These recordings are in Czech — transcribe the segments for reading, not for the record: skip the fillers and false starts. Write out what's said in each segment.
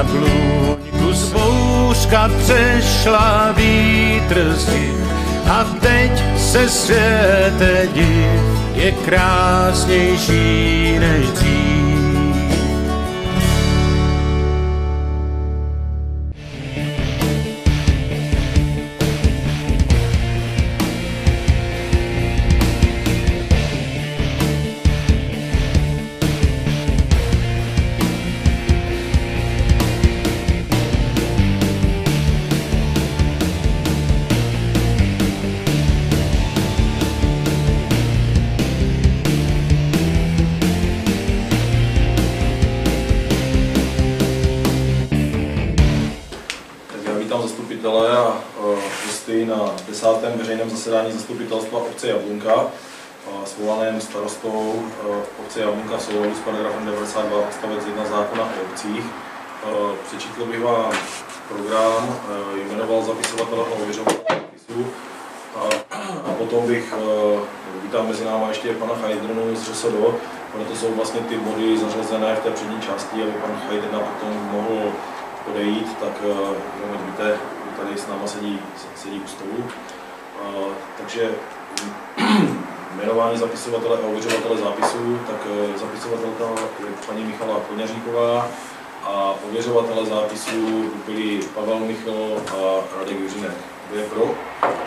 Jabluňku zbouřka přešla vítr zdiv a teď se světe div, je krásnější než dřív. Zastupitele a hosty na 10. veřejném zasedání zastupitelstva obce Jablunka, svolaném starostou obce Jablunka v souladu s paragrafem 92 odstavec 1 zákona o obcích. Přečetl bych vám program, jmenoval zapisovatele a ověřovatele zapisů a potom bych vítal mezi námi ještě pana Chajdrnu z ŘSD, proto jsou vlastně ty body zařazené v té přední části, aby pan Chajdrna potom mohl odejít, tak jenom víte, tady s náma sedí u stolu. Takže jmenování zapisovatele a ověřovatele zápisů, tak zapisovatelka je paní Michala Koněříková a ověřovatele zápisů byli Pavel Michl a Radek Juřinek. Kdo je pro?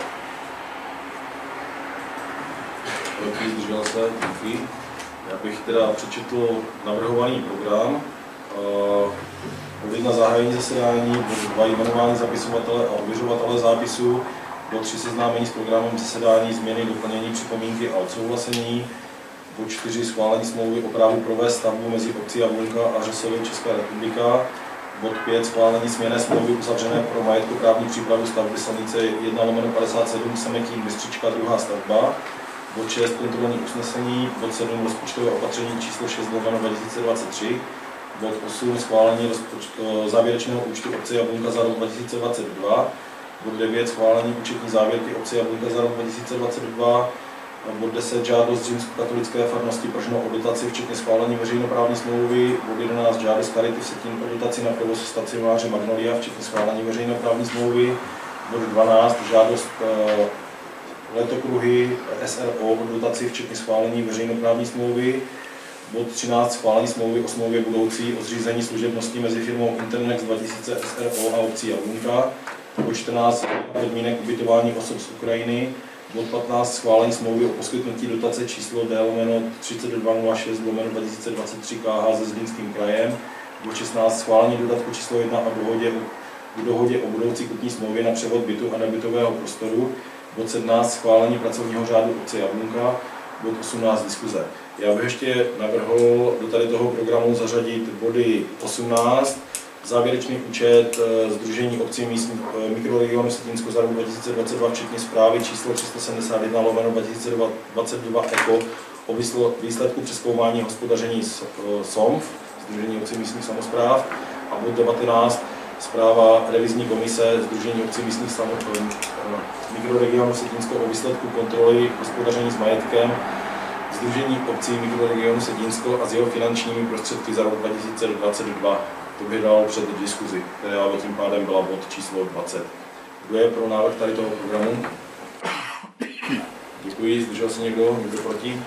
Proti, zdržel se, díky. Já bych teda přečetl navrhovaný program. Bod 1 zahájení zasedání, bod 2 jmenování zapisovatele a ověřovatele zápisů, bod 3 seznámení s programem zasedání, změny, doplnění, připomínky a odsouhlasení, bod 4 schválení smlouvy o právu provést stavbu mezi obcí Jablunka a ŘSD Česká republika, bod 5 schválení směnné smlouvy uzavřené pro majetkoprávní přípravu stavby silnice 1/57 Semetín Bystřička, druhá stavba, bod 6 kontrolní usnesení, bod 7 rozpočtové opatření číslo 6/2023, bod 8 schválení závěrečného účtu obce Jablunka za rok 2022, bod 9 schválení účetní závěrky obce Jablunka za rok 2022, bod 10 žádost římskokatolické farnosti Pržno o dotaci včetně schválení veřejnoprávní smlouvy, bod 11 žádost Charity Vsetín o dotaci na provoz stacionáře Magnolia včetně schválení veřejnoprávní smlouvy, bod 12 žádost Letokruhy SRO o dotaci včetně schválení veřejnoprávní smlouvy, bod 13 schválení smlouvy o smlouvě budoucí o zřízení služebnosti mezi firmou Internex 2000 SRO a obcí Jablunka, bod 14 podmínek ubytování osob z Ukrajiny, bod 15 schválení smlouvy o poskytnutí dotace číslo D/3206/2023 KH se Zlínským krajem, bod 16 schválení dodatku číslo 1 a dohodě o budoucí kupní smlouvě na převod bytu a nebytového prostoru, bod 17 schválení pracovního řádu obce Jablunka, bod 18 diskuze. Já bych ještě navrhl do tady toho programu zařadit body 18, závěrečný účet Sdružení obcí mikroregionu Vsetínsko za rok 2022, včetně zprávy číslo 371/2022 ECO o výsledku přezkoumání hospodaření SOMV, Sdružení obcí místních samospráv, a bod 19, zpráva revizní komise Sdružení obcí místních mikroregionu Vsetínsko o výsledku kontroly hospodaření s majetkem Sdružení obcí mikroregionu Vsetínsko a s jeho finančními prostředky za rok 2022. To bych dal před diskuzi, která tím pádem byla bod číslo 20. Kdo je pro návrh tady toho programu? Děkuji, zdržel se někdo? Někdo proti?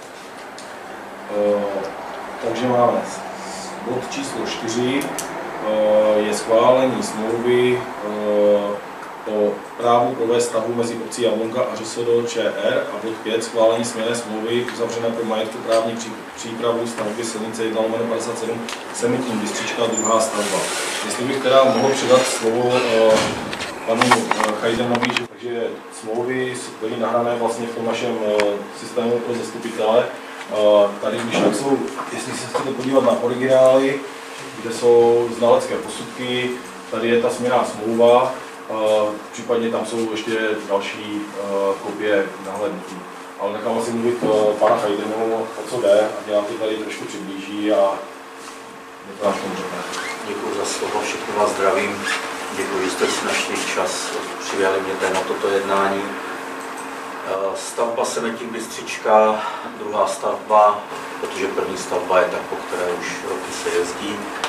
Takže máme bod číslo 4, je schválení smlouvy o právu provést stavbu mezi obcí Jablunka a ŘSD ČR, a bod 5 schválení směnné smlouvy uzavřené pro majetkoprávní přípravu stavby silnice 1/57 Semetín Bystřička, druhá stavba. Jestli bych teda mohl předat slovo panu Chajdrnovi, takže smlouvy byly nahrané vlastně v tom našem systému pro zastupitele. Tady když tak jsou, jestli se chcete podívat na originály, kde jsou znalecké posudky, tady je ta směnná smlouva, případně tam jsou ještě další kopie nahlédnutí. Ale nechám asi mluvit pana Chajdrnu, o co jde, a dělám to tady trošku přiblíží a to nám tomu řekne. Děkuji za slovo, všechny vás zdravím. Děkuji, že jste si našli čas, přijali mě na toto jednání. Stavba Semetín Bystřička, druhá stavba, protože první stavba je ta, po které už roky se jezdí.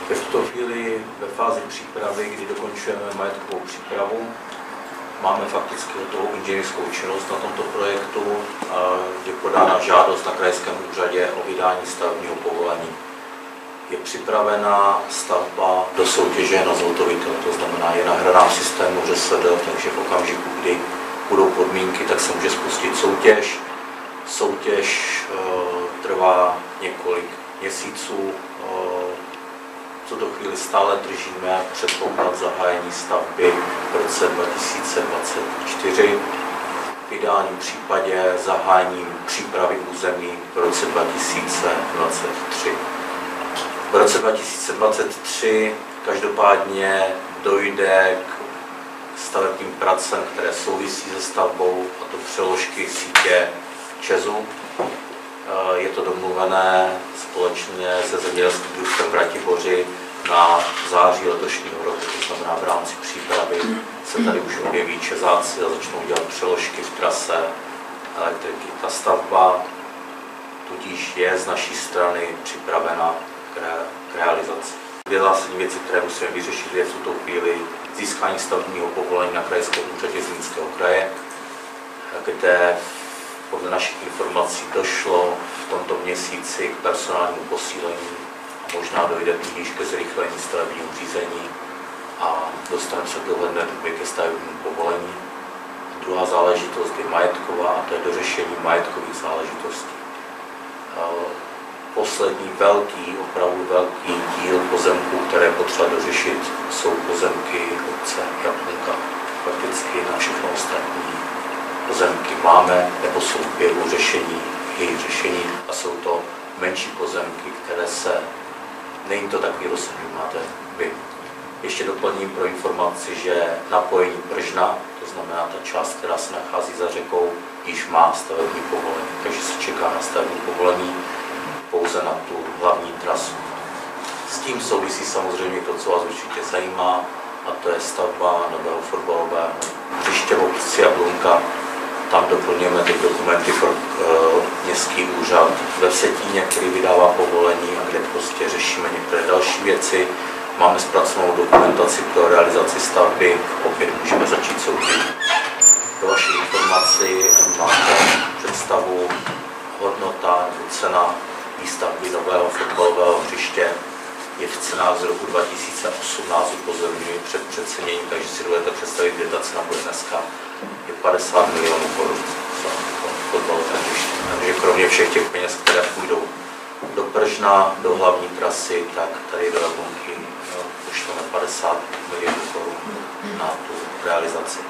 Je v tuto chvíli ve fázi přípravy, kdy dokončujeme majetkovou přípravu. Máme fakticky hotovou inženýrskou činnost na tomto projektu, je podána žádost na krajském úřadě o vydání stavebního povolení. Je připravená stavba do soutěže na zhotovitel, to znamená, je nahraná v systému ŘSD, takže v okamžiku, kdy budou podmínky, tak se může spustit soutěž. Soutěž trvá několik měsíců. V tuto chvíli stále držíme předpoklad zahájení stavby v roce 2024. V ideálním případě zahájením přípravy území v roce 2023. V roce 2023 každopádně dojde k stavebním pracem, které souvisí se stavbou, a to přeložky sítě ČEZu. Je to domluvené společně se zemědělským družstvem v Ratiboři na září letošního roku, to znamená v rámci přípravy se tady už objeví ČEZáci a začnou dělat přeložky v trase elektriky. Ta stavba tudíž je z naší strany připravena k realizaci. Dvě zásadní věci, které musíme vyřešit, je v tuto chvíli získání stavebního povolení na krajském úřadě Zlínského kraje, kde podle našich informací došlo v tomto měsíci k personálnímu posílení a možná dojde tudíž ke zrychlení stavebního řízení a dostaneme se do dohledné doby ke stavebnímu povolení. Druhá záležitost je majetková a to je dořešení majetkových záležitostí. Poslední opravdu velký díl pozemků, které potřeba dořešit, jsou pozemky obce Jablunka. Fakticky na všechno ostatní pozemky máme nebo jsou v běhu jejich řešení a jsou to menší pozemky, které není to takový rozsah, máte vy. Ještě doplním pro informaci, že napojení Bržna, to znamená ta část, která se nachází za řekou, již má stavební povolení, takže se čeká na stavební povolení pouze na tu hlavní trasu. S tím souvisí samozřejmě to, co vás určitě zajímá, a to je stavba nového fotbalového hřiště v obci Jablunka. Tam doplňujeme ty dokumenty pro městský úřad ve Vsetíně, který vydává povolení a kde prostě řešíme některé další věci. Máme zpracovanou dokumentaci pro realizaci stavby, opět můžeme začít soutěžit. Pro vaši informaci máte představu, hodnota nebo cena výstavby nového fotbalového hřiště je v cenách z roku 2018, upozorňuji před přeceněním, takže si dovedete představit, kde ta cena bude dneska. Je 50 milionů korun za fotbalové hřiště. Takže kromě všech těch peněz, které půjdou do Bržna, do hlavní trasy, tak tady do Jablunky pošleme 50 milionů korun na tu realizaci.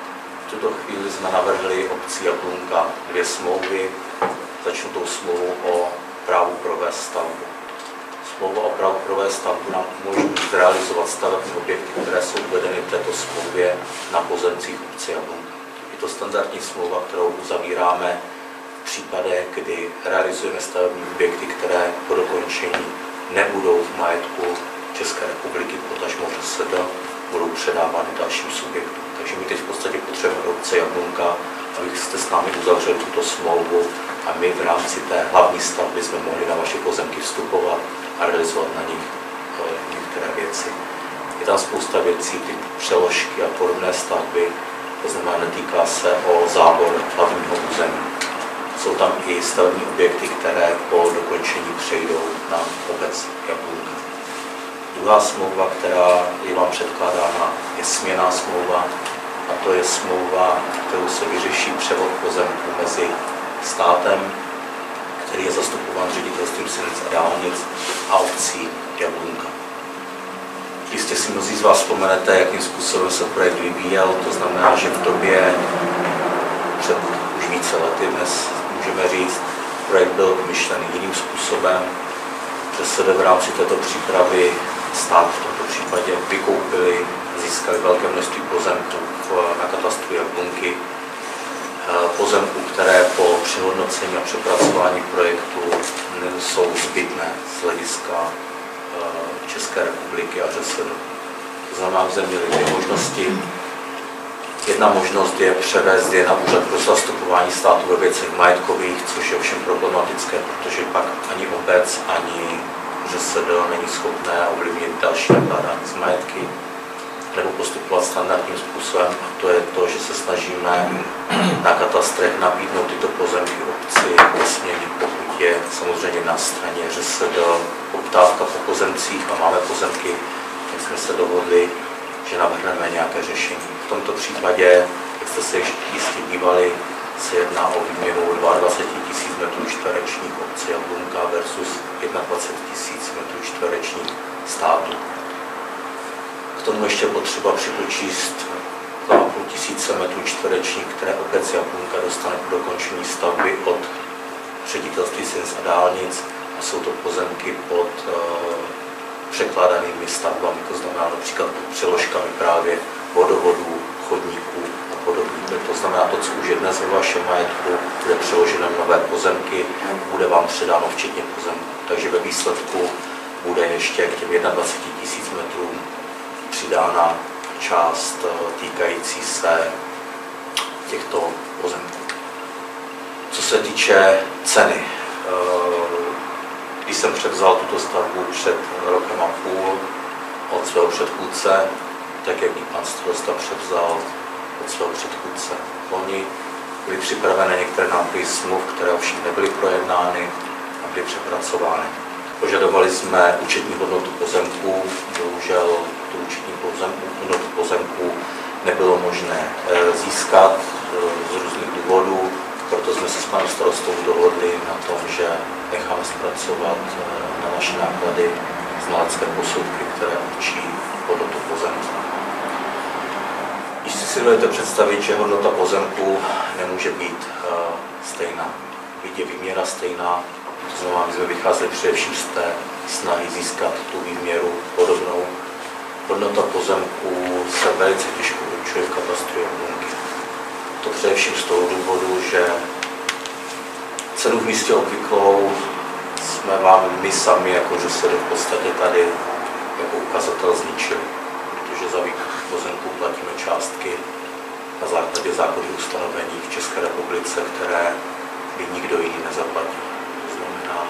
V tuto chvíli jsme navrhli obci Jablunka 2 smlouvy. Začnu tou smlouvou o právu provést stavbu. Smlouva o právu provést stavbu nám umožní zrealizovat stavební objekty, které jsou uvedeny v této smlouvě na pozemcích obce Jablunka. Je to standardní smlouva, kterou uzavíráme v případech, kdy realizujeme stavební objekty, které po dokončení nebudou v majetku České republiky, potažmo ŘSD, budou předávány dalším subjektům. Takže my teď v podstatě potřebujeme obce Jablunka, abyste s námi uzavřeli tuto smlouvu a my v rámci té hlavní stavby jsme mohli na vaše pozemky vstupovat a realizovat na nich některé věci. Je tam spousta věcí, typu přeložky a podobné stavby, to znamená, netýká se o zábor hlavního území. Jsou tam i stavební objekty, které po dokončení přejdou na obec Jablunka. Druhá smlouva, která je vám předkládána, je směnná smlouva, a to je smlouva, kterou se vyřeší převod pozemků mezi státem, který je zastupován ředitelstvím silnic a dálnic, a obcí Jablunka. Jistě si mnozí z vás vzpomenete, jakým způsobem se projekt vyvíjel, to znamená, že v době před už více lety, dnes můžeme říct, projekt byl vymyšlený jiným způsobem, že se v rámci této přípravy stát v tomto případě vykoupili, získali velké množství pozemků na katastru Jablunky, pozemků, které po přehodnocení a přepracování projektu jsou zbytné z hlediska České republiky a ŘSD. To znamená, že jsme měli 2 možnosti. Jedna možnost je převést je na úřad pro zastupování státu ve věcech majetkových, což je ovšem problematické, protože pak ani obec, ani ŘSD není schopné ovlivnit další nakládání s majetky, nebo postupovat standardním způsobem, a to je to, že se snažíme na katastrech nabídnout tyto pozemky obci ke směně, pokud je samozřejmě na straně ŘSD poptávka po pozemcích a máme pozemky, tak jsme se dohodli, že navrhneme nějaké řešení. V tomto případě, jak jste se jistě dívali, se jedná o výměnu 22 000 m2 obce Jablunka versus 21 000 m2 státu. K tomu ještě potřeba připočíst 2 500 m2, které obec Jablunka dostane po dokončení stavby od ředitelství silnic a dálnic, a jsou to pozemky pod překládanými stavbami, to znamená například pod přeložkami právě vodovodů, chodníků a podobně. To znamená, to, co už je dnes ve vašem majetku, bude přeloženo nové pozemky, bude vám předáno včetně pozemku. Takže ve výsledku bude ještě k těm 21 000 metrům přidána část týkající se těchto pozemků. Co se týče ceny, když jsem převzal tuto stavbu před rokem a půl od svého předchůdce, tak jak i pan starosta převzal od svého předchůdce loni, byly připravené některé nápady smluv, které ovšem nebyly projednány a byly přepracovány. Požadovali jsme účetní hodnotu pozemků, bohužel tu účetní hodnotu pozemků nebylo možné získat z různých důvodů, proto jsme se s panem starostou dohodli na tom, že necháme zpracovat na naše náklady znalecké posudky, které určí hodnotu pozemku. Když si dovedete představit, že hodnota pozemku nemůže být stejná, byť je výměra stejná, to znamená, my jsme vycházeli především z té snahy získat tu výměru podobnou. Hodnota pozemků se velice těžko určuje v katastru Jablunky. To především z toho důvodu, že cenu v místě obvyklou jsme vám my sami, jako že se v podstatě tady jako ukazatel zničili, protože za výkup pozemků platíme částky na základě zákonných ustanovení v České republice, které by nikdo jiný nezaplatil. To znamená,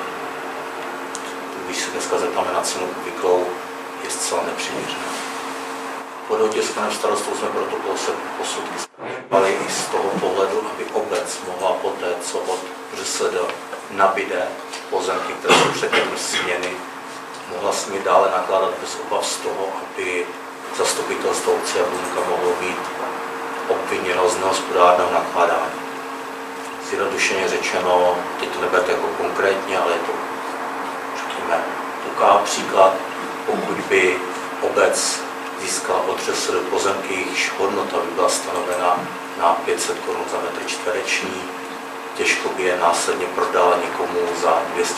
když se dneska zeptáme na cenu obvyklou, je zcela nepřiměřená. Po dohodě s panem starostou jsme proto posudky zpracovali i z toho pohledu, aby obec mohla poté, co od ŘSD nabíde pozemky, které jsou předmětem směny, mohla s nimi dále nakládat bez obav z toho, aby zastupitelstvo obce Jablunka mohlo být obviněno z nehospodárného nakládání. Zjednodušeně řečeno, teď to neberte jako konkrétně, ale je to, řekněme, takový příklad, pokud by obec získala od ŘSD pozemky, jejichž hodnota by byla stanovena na 500 Kč za metr čtvereční, těžko by je následně prodala někomu za 200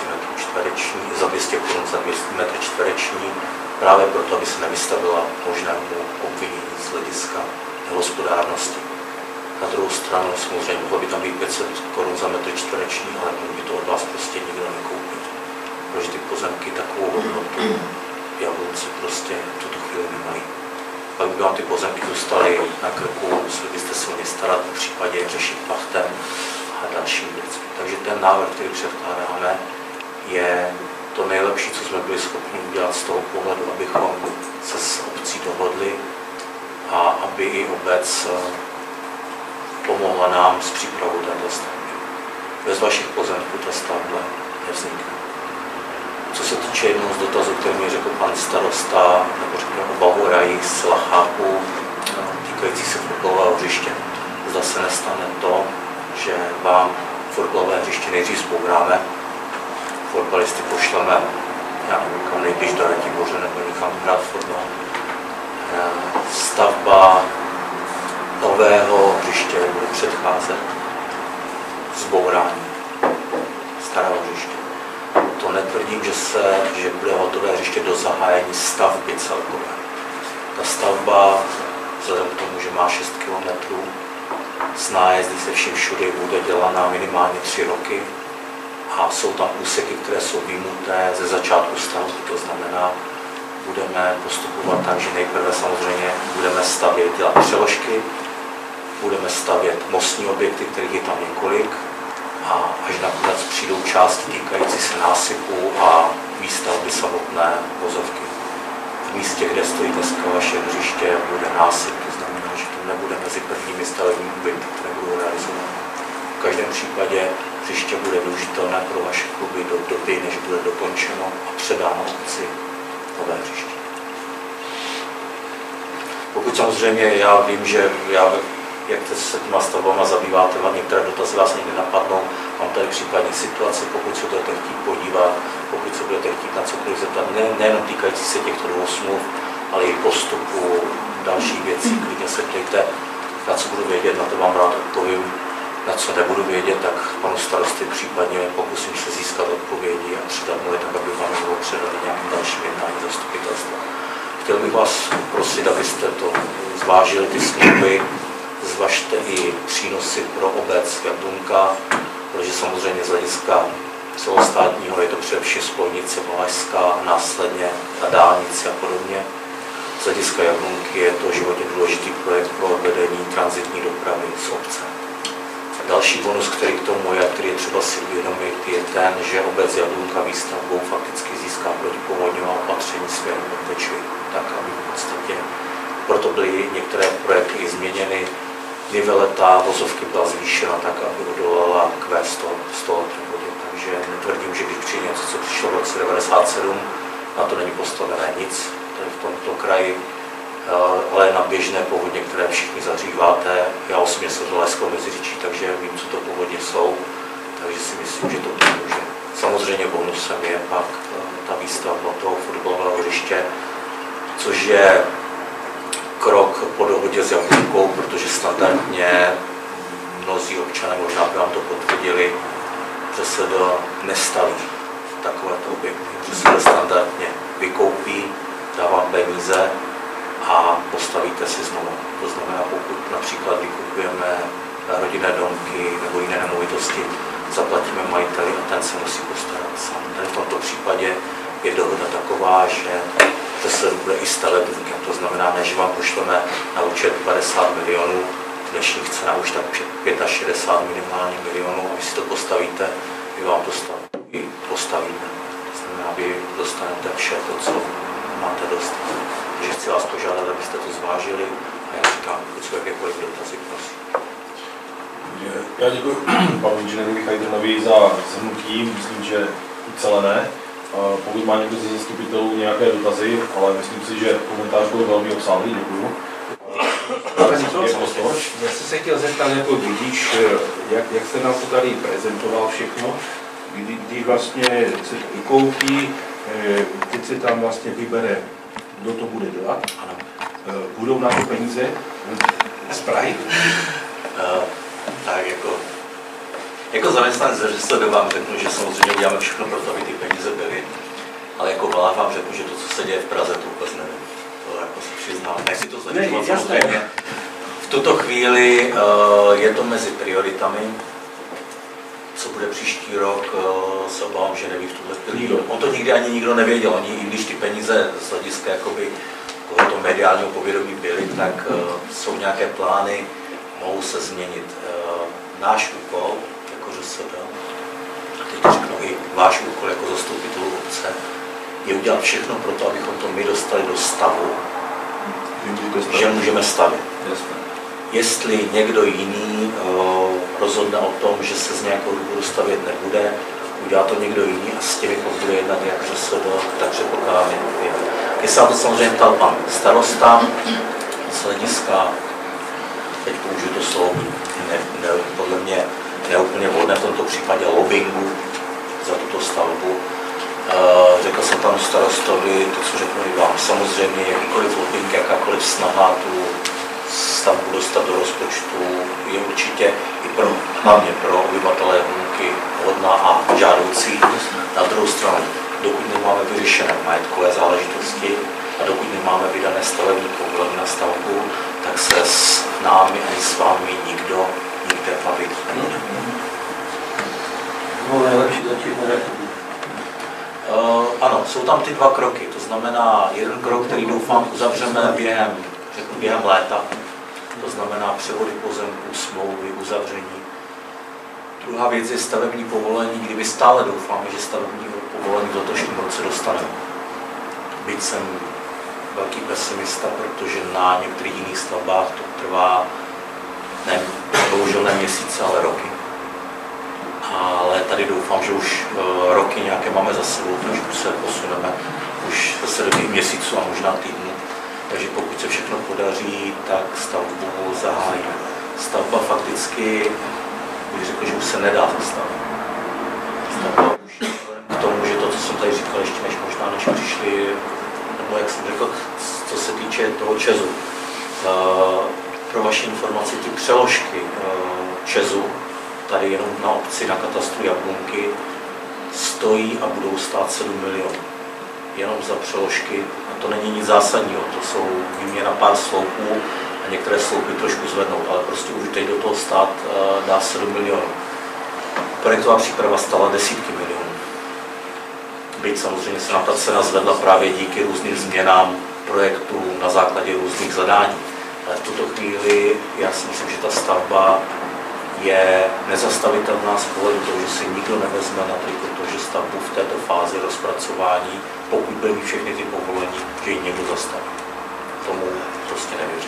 Kč za metr čtvereční, právě proto, aby se nevystavila možnému obvinění z hlediska nehospodárnosti. Na druhou stranu samozřejmě mohlo by tam být 500 Kč za metr čtvereční, ale mohl by to od vás prostě nikdo nekoupit. Protože ty pozemky takovou hodnotu Jablunci prostě v tuto chvíli nemají. Pak by vám ty pozemky dostaly na krku, museli byste se o ně starat, v případě řešit pachtem a další věci. Takže ten návrh, který předkládáme, je to nejlepší, co jsme byli schopni udělat z toho pohledu, abychom se s obcí dohodli a aby i obec pomohla nám s přípravou této stavby. Bez vašich pozemků ta stavba nevznikne. Co se týče jednoho z dotazů, který mi řekl pan starosta, nebo řekněme obavu, já ji zcela chápu, týkající se fotbalového hřiště. Zda se nestane to, že vám fotbalové hřiště nejdřív zbouráme, fotbalisty pošleme, já nevím, kam nejblíž do Ratiboře nebo někam hrát fotbal. Stavba nového hřiště bude předcházet zbourání starého hřiště. To netvrdím, že bude hotové hřiště do zahájení stavby celkové. Ta stavba, vzhledem k tomu, že má 6 km, s nájezdy se vším všude bude dělaná minimálně 3 roky a jsou tam úseky, které jsou vyjmuté ze začátku stavby. To znamená, budeme postupovat tak, že nejprve samozřejmě budeme stavět, dělat přeložky, budeme stavět mostní objekty, kterých je tam několik, a až nakonec přijdou části týkající se násypu a výstavby samotné vozovky. V místě, kde stojí dneska vaše hřiště, bude násyp, to znamená, že to nebude mezi prvními stavebními objekty, které budou realizovány. V každém případě hřiště bude využitelné pro vaše kluby do doby, než bude dokončeno a předáno obci nové hřiště. Pokud samozřejmě já vím, že jak se těma stavbama zabýváte, některé dotazy vás někdy napadnou, mám tady případně situace, pokud se budete chtít podívat, pokud se budete chtít na cokoliv zeptat, nejenom týkající se těchto dvou smluv, ale i postupu, dalších věcí, klidně se ptejte, na co budu vědět, na to vám rád odpovím, na co nebudu vědět, tak panu starosty případně pokusím se získat odpovědi a předat mu je tak, aby vám bylo předali nějakým dalším jednání zastupitelstva. Chtěl bych vás poprosit, abyste to zvážili, ty smlouvy, zvažte i přínosy pro obec Jablunka, protože samozřejmě z hlediska celostátního je to především spojnice Valašská, následně na dálnici a podobně. Z hlediska Jablunky je to životně důležitý projekt pro odvedení tranzitní dopravy z obce. Další bonus, který k tomu je, který je třeba si uvědomit, je ten, že obec Jablunka výstavbou fakticky získá protipovodňová opatření směrem od Bečvy, tak aby v podstatě proto byly některé projekty i změněny. Niveleta vozovky byla zvýšena tak, aby odolala k 100 vodě. Takže netvrdím, že když přijde něco, co přišlo v roce 1997, na to není postavené nic, to je v tomto kraji, ale na běžné povodně, které všichni zaříváte. Já osobně jsem to Leskal Meziříčí, takže vím, co to povodně jsou, takže si myslím, že to pomůže. Samozřejmě bonusem je pak ta výstavba toho fotbalového hřiště, což je krok po dohodě s Jablunkou, protože standardně mnozí občané možná by vám to potvrdili, že se nestaví takovéto objekty, že se standardně vykoupí, dá vám peníze a postavíte si znovu. To znamená, pokud například vykupujeme rodinné domky nebo jiné nemovitosti, zaplatíme majiteli a ten se musí postarat sám. Tady v tomto případě je dohoda taková, že se bude i stavebníkem. To znamená, než vám pošleme na účet 50 milionů, dnešních cena už tak 65 minimálně milionů, a vy si to postavíte, my vám to postavíme. To znamená, vy dostanete vše to, co máte dostat. Takže chci vás požádat, abyste to zvážili a já říkám, pokud jsou jakékoliv dotazy, prosím. Já děkuji panu inženýrovi Chajdrnovi za shrnutí, myslím, že ucelené. Pokud má někdo ze zastupitelů nějaké dotazy, ale myslím si, že komentář byl velmi obsáhlý, děkuji. Já jsem se chtěl zeptat jako řidič, jak jste nám to tady prezentoval všechno, když vlastně se koupí, teď se tam vlastně vybere, kdo to bude dělat. Ano. Budou na to peníze z Prahy? Tak jako zaměstnanec ŘSD vám řeknu, že samozřejmě uděláme všechno pro to, aby ty peníze byly, ale jako vlád vám řeknu, že to, co se děje v Praze, to vůbec nevím. To jako si přiznám. Nechci to zlepšovat samozřejmě. V tuto chvíli je to mezi prioritami. Co bude příští rok, se obávám, že neví v tuhle chvíli. On to nikdy ani nikdo nevěděl. Oni, i když ty peníze z hlediska jakoby tohoto mediálního povědomí byly, tak jsou nějaké plány, mohou se změnit. Náš úkol, jako ŘSD, a teď řeknu i váš úkol jako zastupitelů obce, je udělat všechno pro to, abychom to my dostali do stavu, že můžeme stavit. Jestli někdo jiný rozhodne o tom, že se z nějakého důvodu stavět nebude, udělá to někdo jiný a s těmi bude jednat jak ŘSD, tak předpokládám je. Jestli se to samozřejmě ptal pan starosta, z hlediska, teď použiju to slovo, podle mě neúplně vhodné v tomto případě lobbingu za tuto stavbu. Řekl jsem panu starostovi, to, co řeknu i vám, samozřejmě jakýkoliv lobbing, jakákoliv snaha tu stavbu dostat do rozpočtu je určitě i hlavně pro obyvatele Jablunky hodná a žádoucí. Na druhou stranu, dokud nemáme vyřešené majetkové záležitosti a dokud nemáme vydané stavební povolení na stavbu, tak se s námi ani s vámi nikdo nikde bavit nebude. No, nejlepší začít ano, jsou tam ty dva kroky. To znamená, jeden krok, který doufám uzavřeme během léta. To znamená převody pozemků, smlouvy, uzavření. Druhá věc je stavební povolení, kdyby stále doufáme, že stavební povolení letošním roce dostaneme. Byť jsem velký pesimista, protože na některých jiných stavbách to trvá bohužel ne měsíce, ale roky. Ale tady doufám, že už roky nějaké máme za sebou, takže už se posuneme už zase do těch měsíců a možná týdnů. Takže pokud se všechno podaří, tak stavbu zahájíme. Stavba fakticky, bych řekl, že už se nedá zastavit. Stavba už k tomu, že to, co jsem tady říkal, ještě než přišli, nebo jak jsem řekl, co se týče toho ČEZu. Pro vaši informaci, ty přeložky ČEZu, tady jenom na obci, na katastru Jablunky, stojí a budou stát 7 milionů. Jenom za přeložky, a to není nic zásadního, to jsou výměna pár sloupů a některé sloupy trošku zvednout, ale prostě už teď do toho stát dá 7 milionů. Projektová příprava stála desítky milionů. Byť samozřejmě se nám ta cena zvedla právě díky různým změnám projektů na základě různých zadání. Ale v tuto chvíli já si myslím, že ta stavba je nezastavitelná z pohledu toho, že si nikdo nevezme na triko to, že stavbu v této fázi rozpracování, pokud bude mít všechny ty povolení, že ji někdo zastaví. Tomu prostě nevěřím.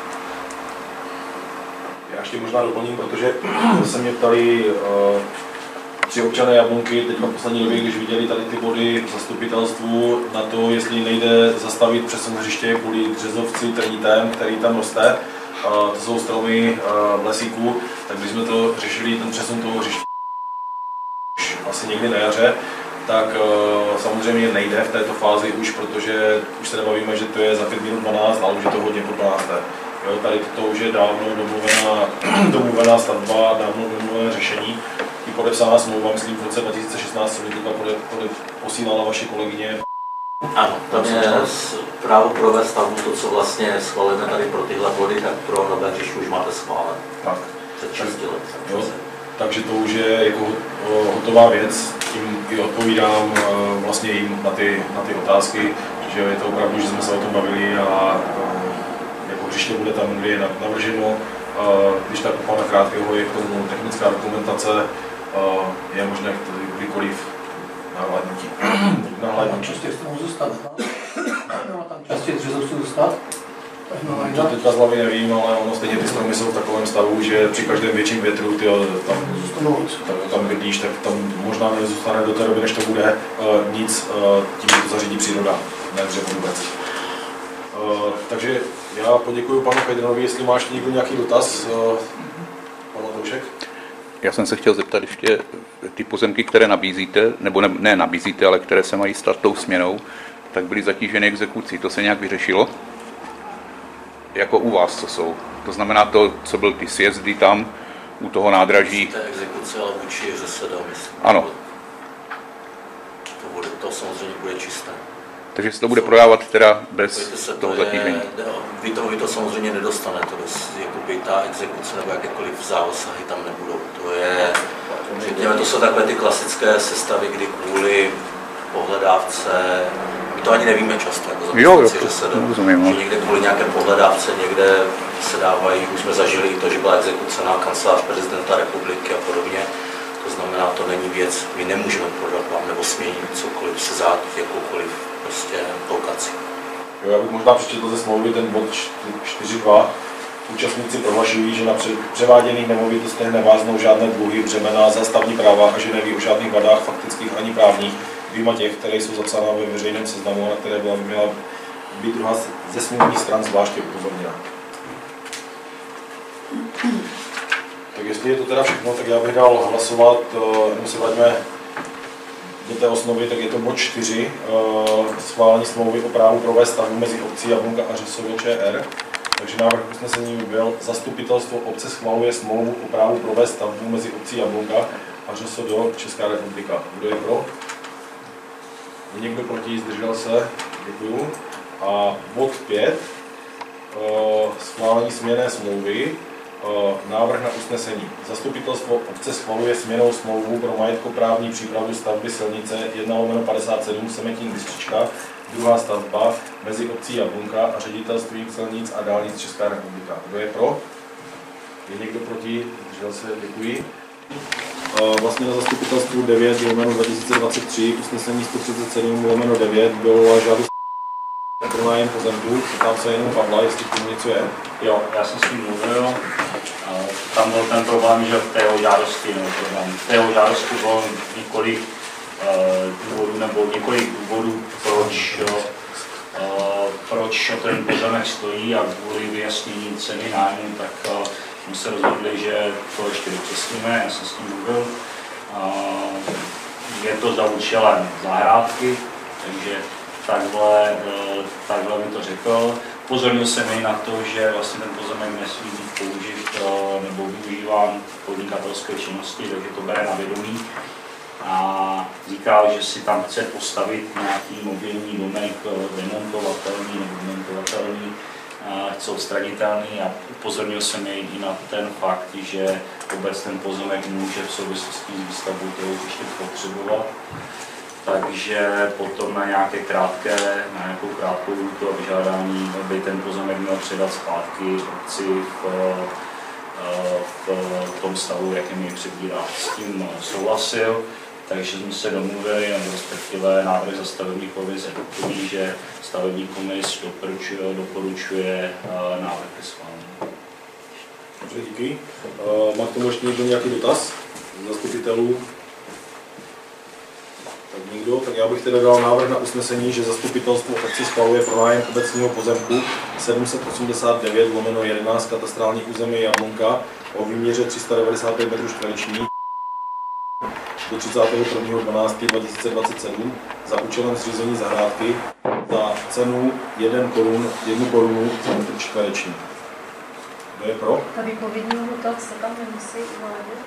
Já ještě možná doplním, protože se mě ptali tři občané Jablunky teď v poslední době, když viděli tady ty body v zastupitelstvu na to, jestli nejde zastavit přesun hřiště kvůli březovci trnitem, který tam roste. To jsou stromy v lesíku, tak když jsme to řešili, ten přesun toho hřiště asi někdy na jaře, tak samozřejmě nejde v této fázi už, protože už se nebavíme, že to je za 5 minut 12, ale už je to hodně po 12. Jo, tady to už je dávno domluvená stavba, dávno domluvené řešení. I podepsaná smlouva, myslím, v roce 2016, co mi teďka posílala vaše kolegyně. Ano, tam je právo provést stavbu, to, co vlastně schválíme tady pro tyhle body, tak pro nové hřiště už máte schválen. Tak. Před 6 let. Jo, takže to už je jako hotová věc, tím i odpovídám vlastně jim na ty otázky, že je to opravdu, že jsme se o tom bavili a jako hřiště bude tam, kde je navrženo. Když tak u pana Krátkého je k tomu technická dokumentace, je možné kdykoliv nahlédnutí. Tam čistě z toho zůstat, tam čistě dřezovců zůstat? To teďka z hlavy nevím, ale ono stejně ty stromy jsou v takovém stavu, že při každém větším větru tam bydlíš, tak tam možná nezůstane do té doby, než to bude nic, tím to zařídí příroda, ne dřevo vůbec. Takže já poděkuji panu Kajdenovi, jestli máš někdo nějaký dotaz, pan Matoušek. Já jsem se chtěl zeptat ještě, ty pozemky, které nabízíte, nebo ne nabízíte, ale které se mají stát tou směnou, tak byly zatíženy exekucí. To se nějak vyřešilo? Jako u vás, co jsou? To znamená to, co byl ty sjezdy tam, u toho nádraží. To je exekuce, ale vůči ŘSD, myslím. Ano. To samozřejmě bude čisté. Takže se to bude prodávat teda bez toho zatížení? Vy to samozřejmě nedostanete, jakoby ta exekuce nebo jakékoliv zásahy tam nebudou. To je, řekněme, to jsou takové ty klasické sestavy, kdy kvůli pohledávce, my to ani nevíme často, jako zaměstnanci ŘSD, že někde kvůli nějaké pohledávce, někde se dávají, už jsme zažili i to, že byla exekuce na kancelář prezidenta republiky a podobně. To znamená, to není věc, my nemůžeme prodat vám nebo směnit cokoliv se zát jakoukoliv prostě lokaci. Jo, já bych možná přečetl ze smlouvy ten bod 4.2. Účastníci prohlašují, že na převáděných nemovitostech neváznou žádné dluhy, břemena, zástavní práva a že neví o žádných vadách faktických ani právních, vyjma těch, které jsou zapsána ve veřejném seznamu, na které měla být druhá ze smluvních stran zvláště upozorněna. Tak jestli je to teda všechno, tak já bych dal hlasovat, jenom se vraťme do té osnovy, tak je to bod 4, schválení smlouvy o právu provést stavbu mezi obcí Jablunka a ŘSD ČR. Takže návrh usnesení byl: zastupitelstvo obce schvaluje smlouvu o právu provést stavbu mezi obcí Jablunka a ŘSD Česká republika. Kdo je pro? Je někdo proti? Zdržel se? Děkuju. A bod 5, schválení směnné smlouvy. Návrh na usnesení. Zastupitelstvo obce schvaluje směnnou smlouvu pro majetkoprávní přípravu stavby silnice 1/57 Semetín-Bystřička, druhá stavba mezi obcí Jablunka a ředitelstvím silnic a dálnic Česká republika. Kdo je pro? Je někdo proti? Zdržel se? Děkuji. vlastně na zastupitelstvu 9/2023, usnesení 137/9 bylo žádost pronájem pozemku, tam se jenom Pavla, jestli k tomu něco je. Jo, já jsem s tím mluvil. Tam byl ten problém, že v té jeho žádosti, bylo několik důvodů, nebo několik důvodů, proč ten pozemek stojí, a kvůli vyjasnění ceny nájmu, tak jsme se rozhodli, že to ještě dopřesníme, já jsem s tím mluvil. Je to za účelem zahrádky, takže takhle mi to řekl. Upozornil jsem i na to, že vlastně ten pozemek nesmí být použit nebo využíván v podnikatelské činnosti, takže to bere na vědomí. A říkal, že si tam chce postavit nějaký mobilní domek demontovatelný nebo demontovatelný, chce odstranitelný, a upozornil jsem jej i na ten fakt, že vůbec ten pozemek může v souvislosti s výstavbou toho ještě potřebovat. Takže potom na nějakou krátkou lhůtu a vyžádání by ten pozemek měl předat zpátky obci v tom stavu, jakým ji přebírá. S tím souhlasil, takže jsme se domluvili, nebo respektive návrh za stavební komise takový, že stavební komis doporučuje návrh ke schválení. Dobře, díky. Má k tomu ještě někdo nějaký dotaz zastupitelů? Tak nikdo, tak já bych teda dal návrh na usnesení, že zastupitelstvo obce schvaluje pronájem obecního pozemku 789/11 katastrálních území Jablonka o výměře 395 m2 do 31.12.2027 za účelem zřízení zahrádky za cenu 1 korunu za metr čtvereční. Kdo je pro? Ta výpovědní lhůta se tam nemusí uvádět?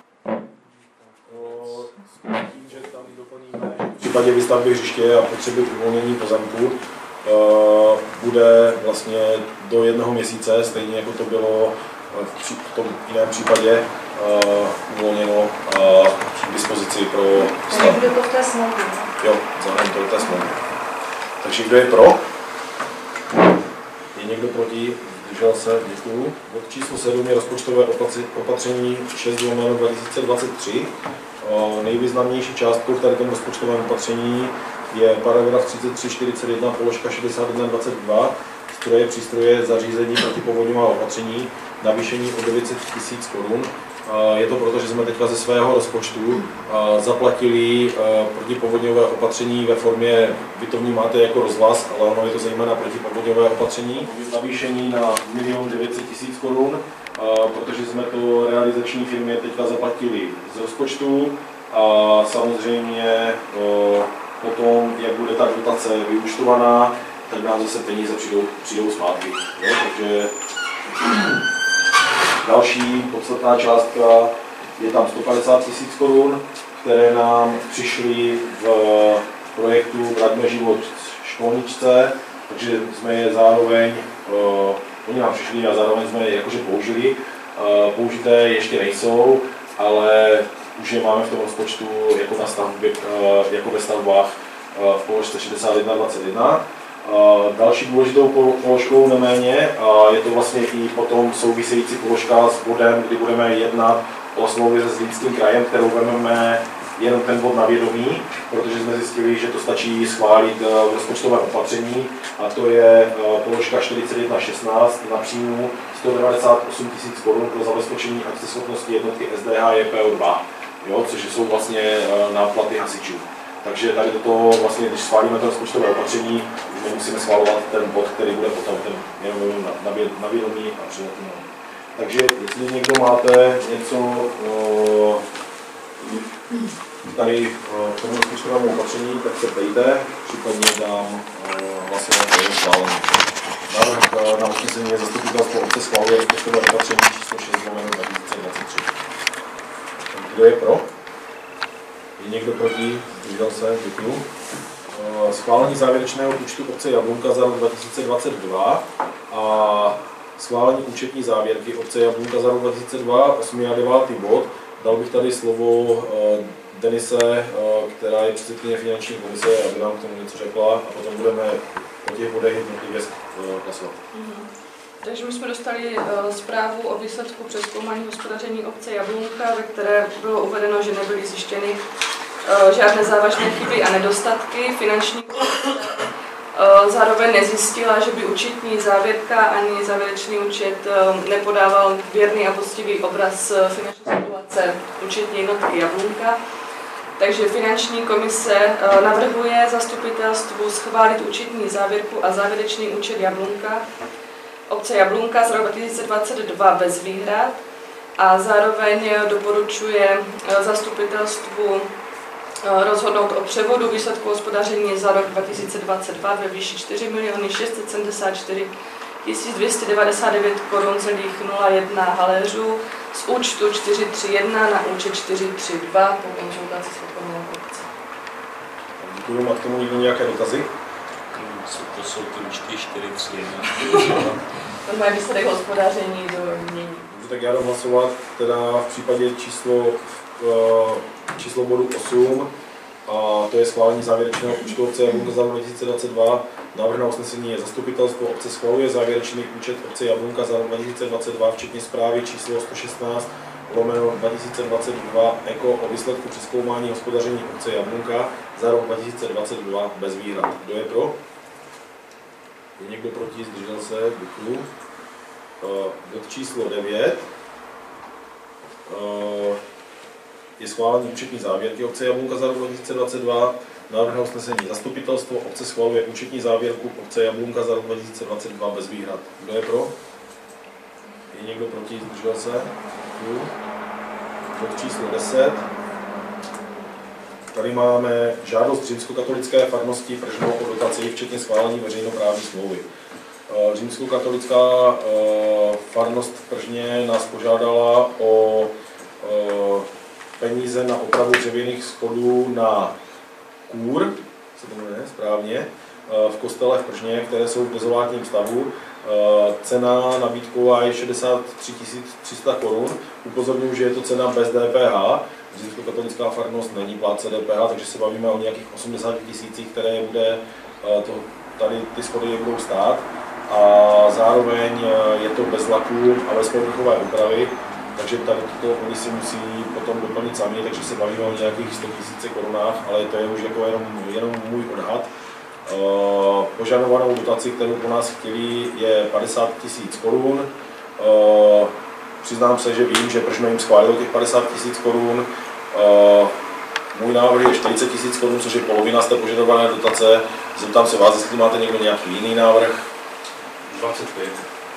V případě výstavby hřiště a potřeby uvolnění pozemku bude vlastně do 1 měsíce, stejně jako to bylo v tom jiném případě, uvolněno k dispozici pro stav. Bude to v té smlouvě, ne? Jo, zahrajeme to v té smlouvě. Takže kdo je pro? Je někdo proti? Zdržel se? Děkuju. Bod číslo 7 je rozpočtové opatření 6/2023. Nejvýznamnější částkou v tady tom rozpočtovém opatření je paragraf 3341, položka 6122, stroje, přístroje, zařízení protipovodňová opatření, navýšení o 900 000 korun. Je to proto, že jsme teďka ze svého rozpočtu zaplatili protipovodňové opatření ve formě, vy to vnímáte jako rozhlas, ale ono je to zejména protipovodňové opatření. Navýšení na 1 900 000 korun, protože jsme to realizační firmě teďka zaplatili z rozpočtu, a samozřejmě potom, jak bude ta dotace vyúčtovaná, tak nám zase peníze přijdou zpátky. Jo? Takže další podstatná částka je tam 150 000 korun, které nám přišly v projektu Vraťme život školničce, takže jsme je zároveň, oni nám přišli a zároveň jsme je jakože použili. Použité ještě nejsou, ale už je máme v tom rozpočtu jako, na stavbě, jako ve stavbách v položce 6121. Další důležitou položkou neméně je to vlastně i potom související položka s bodem, kdy budeme jednat o smlouvě se Zlínským krajem, kterou vezmeme jenom ten bod na vědomí, protože jsme zjistili, že to stačí schválit v rozpočtovém opatření, a to je položka 4116 na příjmu 198 000 korun pro zabezpečení akceschopnosti jednotky SDH JPO2, jo, což jsou vlastně náplaty hasičů. Takže tady toto vlastně, když schválíme to rozpočtové opatření, už nemusíme schvalovat ten bod, který bude potom jenom na vědomí a přijatý. Takže jestli někdo máte něco tady k tomu rozpočtovému opatření, tak se ptejte, případně dám hlasovat o schválení. Návrh na usnesení je zastupitelstvo obce schváluje rozpočtové opatření číslo 6/2023. Kdo je pro? Je někdo proti? Zdržel se? Děkuju. Schválení závěrečného účtu obce Jablonka za rok 2022 a schválení účetní závěrky obce Jablonka za rok 2002, 8. a 9. bod. Dal bych tady slovo Denise, která je předsedkyně finanční komise, aby nám k tomu něco řekla, a potom budeme o těch bodech jednotlivě hlasovat. Takže my jsme dostali zprávu o výsledku přezkoumání hospodaření obce Jablunka, ve které bylo uvedeno, že nebyly zjištěny žádné závažné chyby a nedostatky. Finanční zároveň nezjistila, že by účetní závěrka ani závěrečný účet nepodával věrný a poctivý obraz finanční situace účetní jednotky Jablunka. Takže finanční komise navrhuje zastupitelstvu schválit účetní závěrku a závěrečný účet Jablunka, obce Jablunka z roku 2022 bez výhrad a zároveň doporučuje zastupitelstvu rozhodnout o převodu výsledku hospodaření za rok 2022 ve výši 4 674 299 korun,01 haléřů z účtu 431 na účet 432 po konzultaci s okolnou obcí. Děkuji. Má k tomu někdo nějaké dotazy? To jsou ty účty 431. To mají výsledek hospodaření do mění. Tak já dám hlasovat teda v případě číslo bodu 8, a to je schválení závěrečného účtu obce Jablunka za rok 2022. Návrh na usnesení je: zastupitelstvo obce schvaluje závěrečný účet obce Jablunka za rok 2022, včetně zprávy číslo 116/2022 EKO o výsledku přezkoumání hospodaření obce Jablunka za rok 2022 bez výhrad. Kdo je pro? Je někdo proti? Zdržel se? Děkuju. Bod číslo 9 je schválení účetní závěrky obce Jablunka za rok 2022. Návrh na usnesení: zastupitelstvo obce schvaluje účetní závěrku obce Jablunka za rok 2022 bez výhrad. Kdo je pro? Je někdo proti? Zdržel se? Děkuju. Bod číslo 10. Tady máme žádost římskokatolické farnosti Pržno o dotaci, včetně schválení veřejnoprávní smlouvy. Římskokatolická farnost v Pržně nás požádala o peníze na opravu dřevěných schodů na kůr, se to jmenuje správně, v kostele v Pržně, které jsou v dezolátním stavu. Cena nabídková je 63 300 korun. Upozorňuji, že je to cena bez DPH. Římskokatolická farnost není plátce DPH, takže se bavíme o nějakých 80 000, které bude tady ty schody budou stát. A zároveň je to bez laků a bez povrchové úpravy, takže tady toto oni si musí potom doplnit sami, takže se bavíme o nějakých 100 000 korunách, ale to je už jako jenom můj odhad. Požadovanou dotaci, kterou po nás chtěli, je 50 000 korun. Přiznám se, že vím, že Pržno jim schválilo těch 50 000 korun. Můj návrh je 40 000 korun, což je polovina z té požadované dotace. Zeptám se vás, jestli máte někdo nějaký jiný návrh. 25.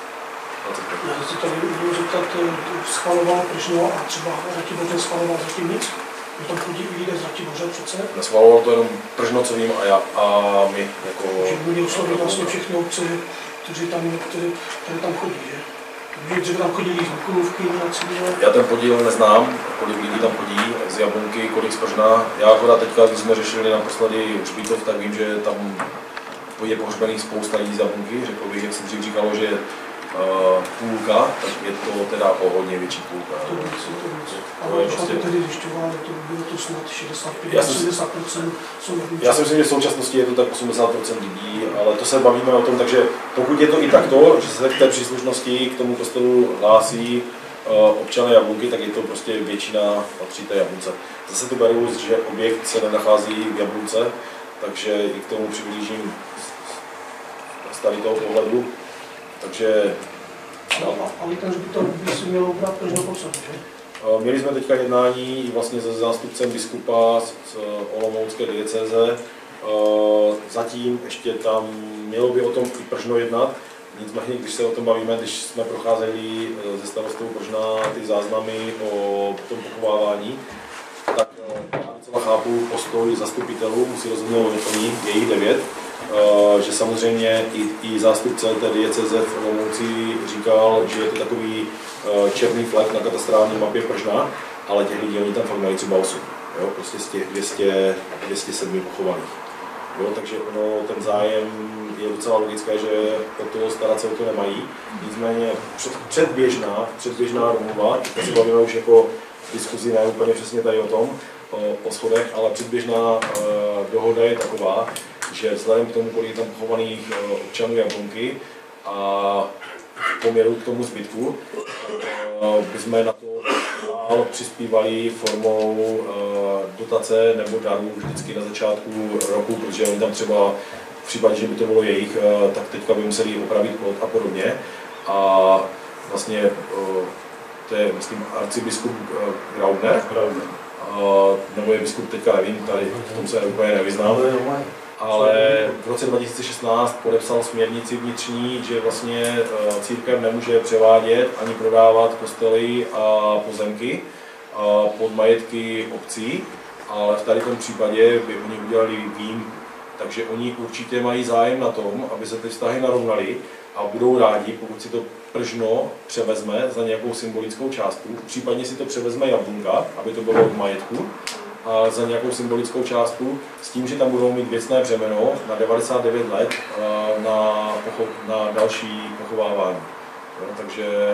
Já se tady budu zeptat, schvaloval Pržno a třeba Ratibor neschvaloval zatím nic? My tam chodí i lidé z Ratiboře přece? Neschvaloval to jenom Pržno, co vím, a my jako... Že byli oslovit vlastně všechny obce, které tam chodí, že? Že tam chodí Mikulůvky, nějací. Já ten podíl neznám, kolik lidí tam chodí z Jablunky, kolik z Pržna. Já akorát teďka, když jsme řešili naposledy Hřbitov, tak vím, že tam je pohřbených spousta lidí z Jablunky. Řekl bych, jak se dřív říkalo, že půlka, tak je to teda o hodně větší půlka. Ale když to tedy zjišťovali, to bylo to snad 65-80% jsou Jablunčané. Já si myslím, že v současnosti je to tak 80% lidí, ale to se bavíme o tom, takže pokud je to i takto, že se k té příslušnosti k tomu kostelu hlásí občané Jablunky, tak je to prostě většina patří té Jablunce. Zase to beru, že objekt se nenachází v Jablunce, takže i k tomu přiblížím z tady toho pohledu. Takže... Ale ten Hřbitov by si měl brát Pržno pod sebe, že? Měli jsme teďka jednání vlastně se zástupcem biskupa z olomoucké diecéze. Zatím ještě tam mělo by o tom i Pržno jednat. Nicméně, když se o tom bavíme, když jsme procházeli ze starostou Pržna ty záznamy o tom pochovávání, tak já docela chápu postoj zastupitelů, musí rozhodnout je jich 9, že samozřejmě i zástupce té diecéze v Olomouci říkal, že je to takový černý flek na katastrální mapě Pržna, ale těch lidí oni tam fakt mají třeba 8, jo? Prostě z těch 207 pochovaných. Jo? Takže ten zájem je docela logické, že o to starat se o to nemají. Nicméně předběžná domluva, teď se bavíme už jako diskuzi ne úplně přesně tady o tom, o schodech, ale předběžná dohoda je taková, že vzhledem k tomu, kolik je tam pochovaných občanů Jablunky a poměru k tomu zbytku, bychom na to dál přispívali formou dotace nebo darů vždycky na začátku roku, protože oni tam třeba v případě, že by to bylo jejich, tak teďka by museli opravit plot a podobně. A vlastně to je, myslím, arcibiskup Graubner, nebo je biskup, teďka nevím, tady v tom se úplně nevyznám, ale v roce 2016 podepsal směrnici vnitřní, že vlastně církev nemůže převádět ani prodávat kostely a pozemky pod majetky obcí, ale v tady tom případě by oni udělali výjimku. Takže oni určitě mají zájem na tom, aby se ty vztahy narovnaly a budou rádi, pokud si to Pržno převezme za nějakou symbolickou částku, případně si to převezme Jablunka, aby to bylo v majetku, a za nějakou symbolickou částku, s tím, že tam budou mít věcné břemeno na 99 let na další pochovávání. Jo, takže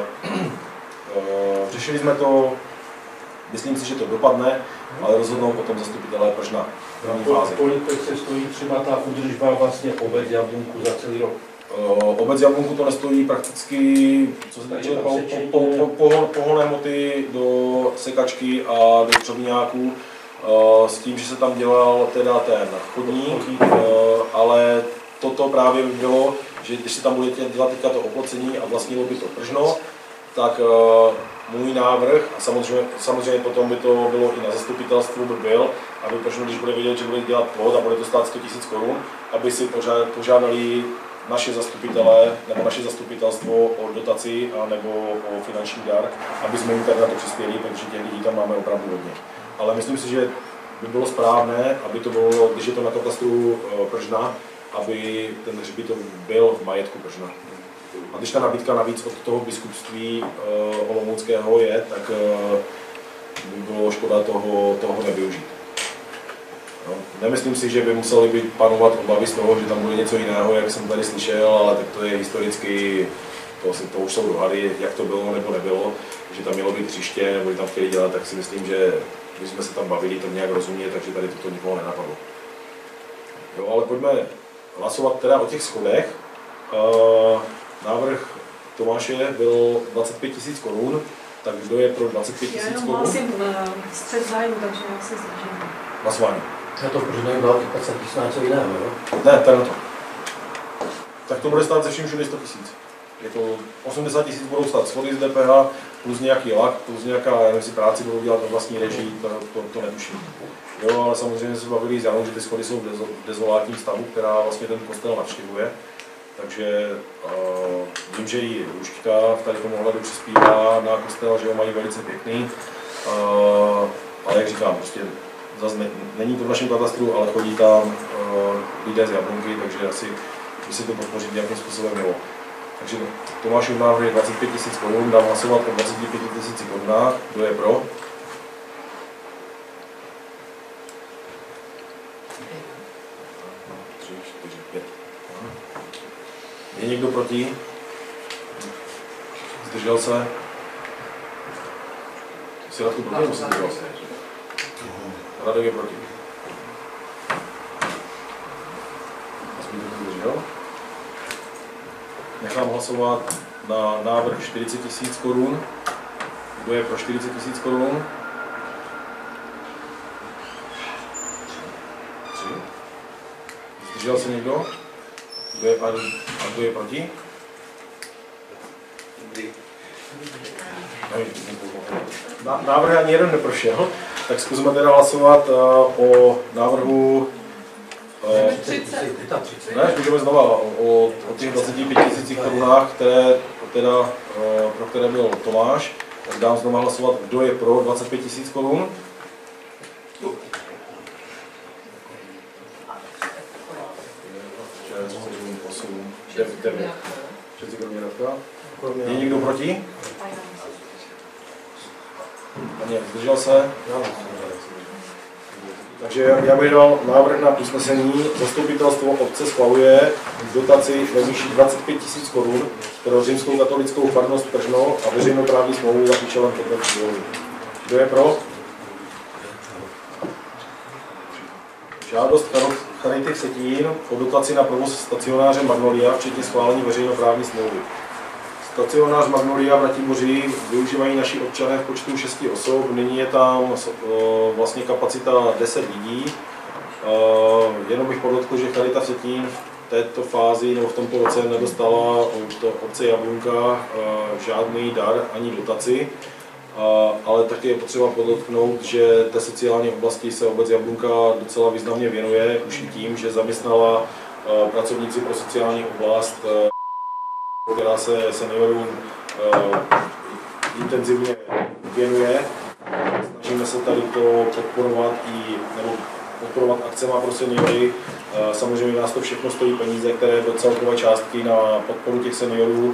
řešili jsme to, myslím si, že to dopadne, ale rozhodnou o tom zastupitelé Pržna. Kolik se stojí třeba ta údržba vlastně obec Jablunku za celý rok? Obec Jablunku to nestojí prakticky, co se týče pohonné hmoty do sekačky a do třebňáků, s tím, že se tam dělal teda ten chodník, ale toto právě by bylo, že když se tam bude dělat teďka to oplocení a vlastnilo by to Pržno, tak můj návrh, a samozřejmě potom by to bylo i na zastupitelstvu, by byl, aby Pržno, když bude vědět, že bude dělat plot a bude to stát 100 000 korun, aby si požádali naše zastupitelé nebo naše zastupitelstvo o dotaci a nebo o finanční dar, aby jsme jim tady na to přispěli, protože těch lidí tam máme opravdu hodně. Ale myslím si, že by bylo správné, aby to bylo, když je to na katastru Pržna, aby ten hřbitov byl v majetku Pržna. A když ta nabídka navíc od toho biskupství olomouckého je, tak by bylo škoda toho nevyužít. No, nemyslím si, že by museli být panovat obavy z toho, že tam bude něco jiného, jak jsem tady slyšel, ale tak to je historicky, to už jsou dohady, jak to bylo nebo nebylo, že tam mělo být hřiště, nebo že tam chtěli dělat, tak si myslím, že když jsme se tam bavili, to nějak rozumět, takže tady toto nikoho nenapadlo. Jo, ale pojďme hlasovat teda o těch schodech. Návrh Tomáše byl 25 000 korun, tak kdo je pro 25 000 korun? Já hlásím střed zájmu, takže já se zdržím. Hlasování. Já to Pržno jim dal teďka se něco jiného, jo? Ne, to je na to. Tak to bude stát ze vším všude 100 000. Jako 80 000 budou stát schody z DPH, plus nějaký lak, plus nějaká, já nevím, si práci budou dělat na vlastní režii, to netuším. Jo, ale samozřejmě se bavili s Janou, že ty schody jsou v dezolátním stavu, která vlastně ten kostel navštěvuje. Takže vím, že i Růžka v tady tomu ohledu přispívá na kostel, že ho mají velice pěkný. Ale jak říkám, prostě zase není to v našem katastru, ale chodí tam lidé z Jablunky, takže asi by se to podpořit nějakým způsobem mělo. Takže Tomášův návrh je 25 000 korun, dám hlasovat o 25 000 korunách. Kdo je pro? Je někdo proti? Zdržel se? Jsi Radku proti, nebo se zdržel se? Radek je proti. Aspoň to zdržel. Nechám hlasovat na návrh 40 000 korun. Kdo je pro 40 000 korun? 3. Zdržel se někdo? Kdo je proti? Návrh ani jeden neprošel, tak zkusíme teda hlasovat o návrhu 30. Ne, můžeme znova o těch 25 000 korunách, pro které byl Tomáš. Tak dám znova hlasovat, kdo je pro 25 000 korun. Všetci kromě Radka. Je někdo proti? Ne, zdržel se? Takže já bych dal návrh na usnesení. Zastupitelstvo obce schvaluje dotaci ve výši 25 000 korun pro římskou katolickou farnost Pržno a veřejnoprávní smlouvu za účelem podpory. Kdo je pro? Žádost Charity Vsetín o dotaci na provoz stacionáře Magnolia, včetně schválení veřejnoprávní smlouvy. Stacionář Magnolia v Ratiboři využívají naši občané v počtu 6 osob, nyní je tam vlastně kapacita 10 lidí. Jenom bych podotkl, že Charita Vsetín v této fázi nebo v tomto roce nedostala od obce Jablunka žádný dar ani dotaci, ale taky je potřeba podotknout, že té sociální oblasti se obec Jablunka docela významně věnuje, už i tím, že zaměstnala pracovníci pro sociální oblast, která se seniorům intenzivně věnuje. Snažíme se tady to podporovat nebo podporovat akcema pro seniory. Samozřejmě nás to všechno stojí peníze, které do celkové částky na podporu těch seniorů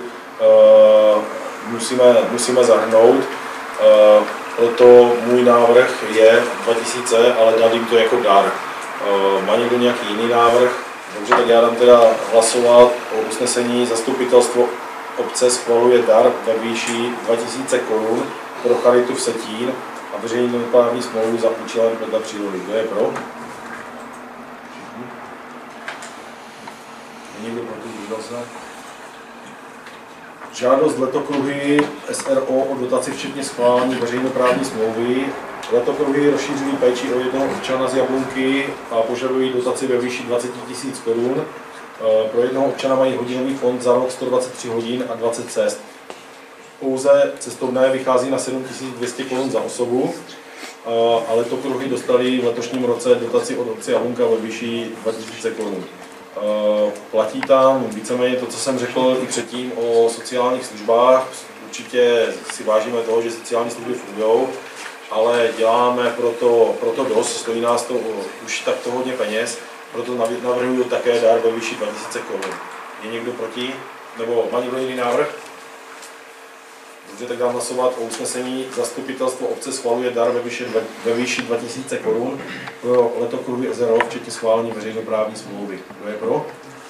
musíme zahrnout. Proto můj návrh je 2000, ale dám jim to jako dar. Má někdo nějaký jiný návrh? Dobře, tak já dám teda hlasovat o usnesení. Zastupitelstvo obce schvaluje dar ve výši 2000 korun pro Charitu Vsetín a veřejnoprávní smlouvu za účelem vedle přírody. Kdo je pro? Někdo proti, zdržel se? Žádost Letokruhy SRO o dotaci včetně schválení veřejnoprávní smlouvy. Letokruhy rozšířují péči o jednoho občana z Jablunky a požadují dotaci ve výši 20 000 korun. Pro jednoho občana mají hodinový fond za rok 123 hodin a 20 cest. Pouze cestovné vychází na 7200 korun za osobu, a Letokruhy dostali v letošním roce dotaci od obce Jablunka ve výši 2000 korun. Platí tam víceméně to, co jsem řekl i předtím o sociálních službách. Určitě si vážíme toho, že sociální služby fungují, ale děláme proto dost, stojí nás to už takto hodně peněz, proto navrhuji také dar ve výši 2000 korun. Je někdo proti? Nebo má někdo jiný návrh? Dobře, tak dám hlasovat o usnesení. Zastupitelstvo obce schvaluje dar ve výši 2000 korun pro Letokruhy SRO, včetně schválení veřejnoprávní smlouvy. Kdo je pro?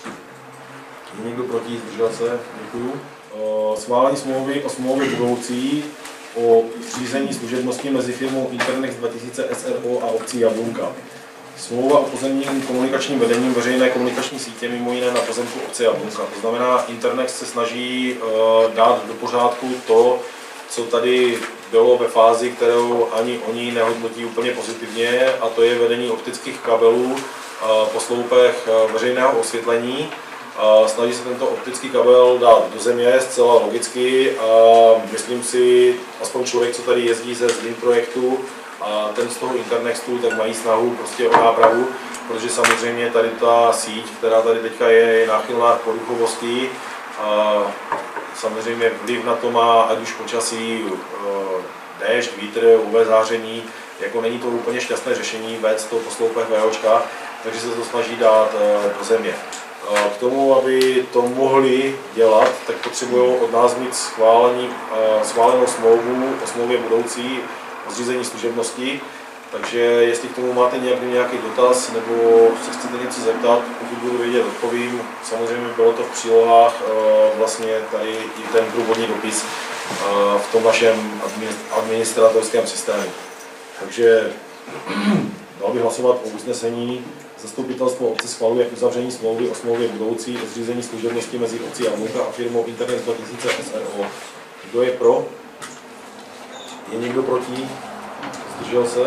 Je někdo proti? Zdržel se? Děkuju. Schválení smlouvy o smlouvě budoucí o zřízení služebnosti mezi firmou Internex 2000 SRO a obcí Jablunka. Smlouva o pozemním komunikačním vedením veřejné komunikační sítě mimo jiné na pozemku obce Jablunka. To znamená, Internex se snaží dát do pořádku to, co tady bylo ve fázi, kterou ani oni nehodnotí úplně pozitivně, a to je vedení optických kabelů po sloupech veřejného osvětlení. Snaží se tento optický kabel dát do země zcela logicky a myslím si, aspoň člověk, co tady jezdí ze Zlín projektu, a ten z toho Internextu, tak mají snahu prostě o nápravu, protože samozřejmě tady ta síť, která tady teďka je náchylná k poruchovosti. Samozřejmě vliv na to má ať už počasí, déšť, vítr, UV záření, jako není to úplně šťastné řešení vést to po sloupech VOčka, takže se to snaží dát do země. K tomu, aby to mohli dělat, tak potřebují od nás mít schválenou smlouvu o smlouvě budoucí o zřízení služebnosti, takže jestli k tomu máte nějaký dotaz nebo se chcete něco zeptat, pokud budu vědět, odpovím. Samozřejmě bylo to v přílohách, vlastně tady i ten průvodní dopis v tom našem administratorském systému. Takže dal bych hlasovat o usnesení. Zastupitelstvo obce schvaluje uzavření smlouvy o smlouvě budoucí o zřízení služebnosti mezi obcí Jablunka a firmou Internet 2000 SRO. Kdo je pro? Je někdo proti? Zdržel se?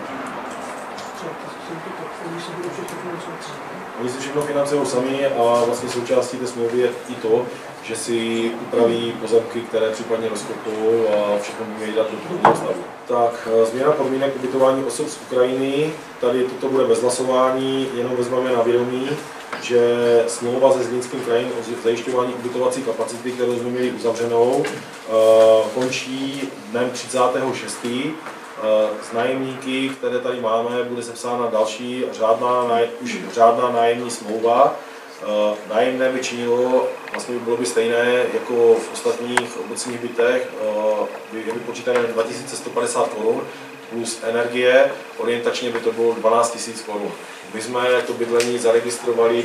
Oni si všechno financují sami a vlastně součástí té smlouvy je i to, že si upraví pozemky, které případně rozkopou a všechno může dát do původního stavu. Tak, změna podmínek ubytování osob z Ukrajiny. Tady toto bude bez hlasování, jenom vezmeme na vědomí, že smlouva se Zlínským krajem o zajišťování ubytovací kapacity, kterou jsme měli uzavřenou, končí dnem 36. Z nájemníky, které tady máme, bude sepsána další řádná nájemní smlouva. Nájemné by činilo, vlastně bylo by stejné jako v ostatních obecních bytech, je vypočítané 2150 korun plus energie, orientačně by to bylo 12 000 korun. My jsme to bydlení zaregistrovali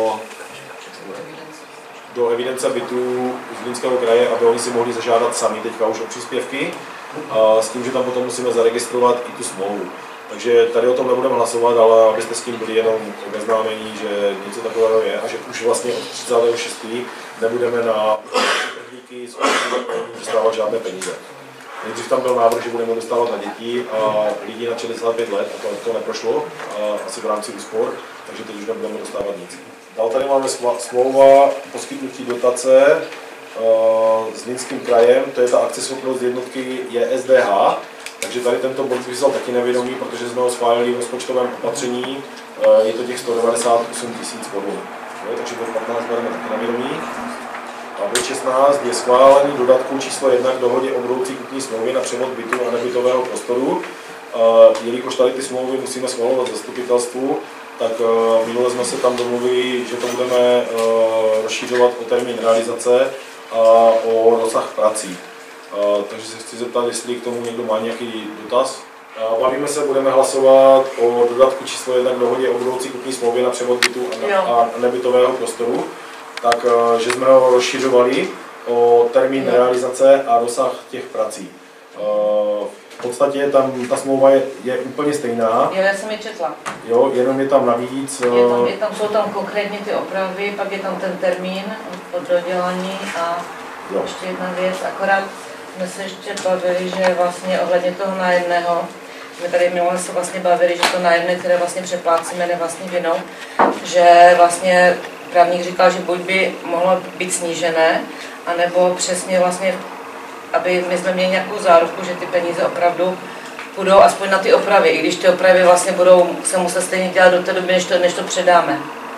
do evidence bytů Zlínského kraje, aby oni si mohli zažádat sami teďka už o příspěvky, s tím, že tam potom musíme zaregistrovat i tu smlouvu. Takže tady o tom nebudeme hlasovat, ale abyste s tím byli jenom obeznámení, že něco takového je a že už vlastně od 36. nebudeme na uprchlíky dostávat žádné peníze. Nejdřív tam byl návrh, že budeme dostávat na děti a lidi na 65 let, a to neprošlo, asi v rámci úspor, takže teď už nebudeme dostávat nic. Dál tady máme smlouva poskytnutí dotace s Zlínským krajem, to je ta akceschopnost jednotky JSDH, takže tady tento bod bych vzal taky nevědomý, protože jsme ho schválili v rozpočtovém opatření, je to těch 198 000 korun. Takže bod 15 bereme taky nevědomí. A bod 16 je schválení dodatku číslo 1 k dohodě o budoucí kupní smlouvy na převod bytu a nebytového prostoru. Jelikož tady ty smlouvy musíme schvalovat v zastupitelstvu, tak minule jsme se tam domluvili, že to budeme rozšířovat o termín realizace a o rozsah prací. Takže se chci zeptat, jestli k tomu někdo má nějaký dotaz. Bavíme se, budeme hlasovat o dodatku číslo 1 k dohodě o budoucí kupní smlouvě na převod bytu a nebytového prostoru. Takže jsme ho rozšiřovali o termín realizace a rozsah těch prací. V podstatě tam ta smlouva je úplně stejná. Já jsem ji četla. Jo, jenom je tam navíc. Jsou tam konkrétně ty opravy, pak je tam ten termín od dodělání a ještě jedna věc, akorát jsme se ještě bavili, že vlastně ohledně toho nájemného, my tady minule se vlastně bavili, že to nájemné, které vlastně přeplácíme nevlastní vinou, že vlastně právník říkal, že buď by mohlo být snížené, anebo přesně vlastně, aby my jsme měli nějakou záruku, že ty peníze opravdu půjdou aspoň na ty opravy, i když ty opravy vlastně budou se muset stejně dělat do té doby, než to předáme.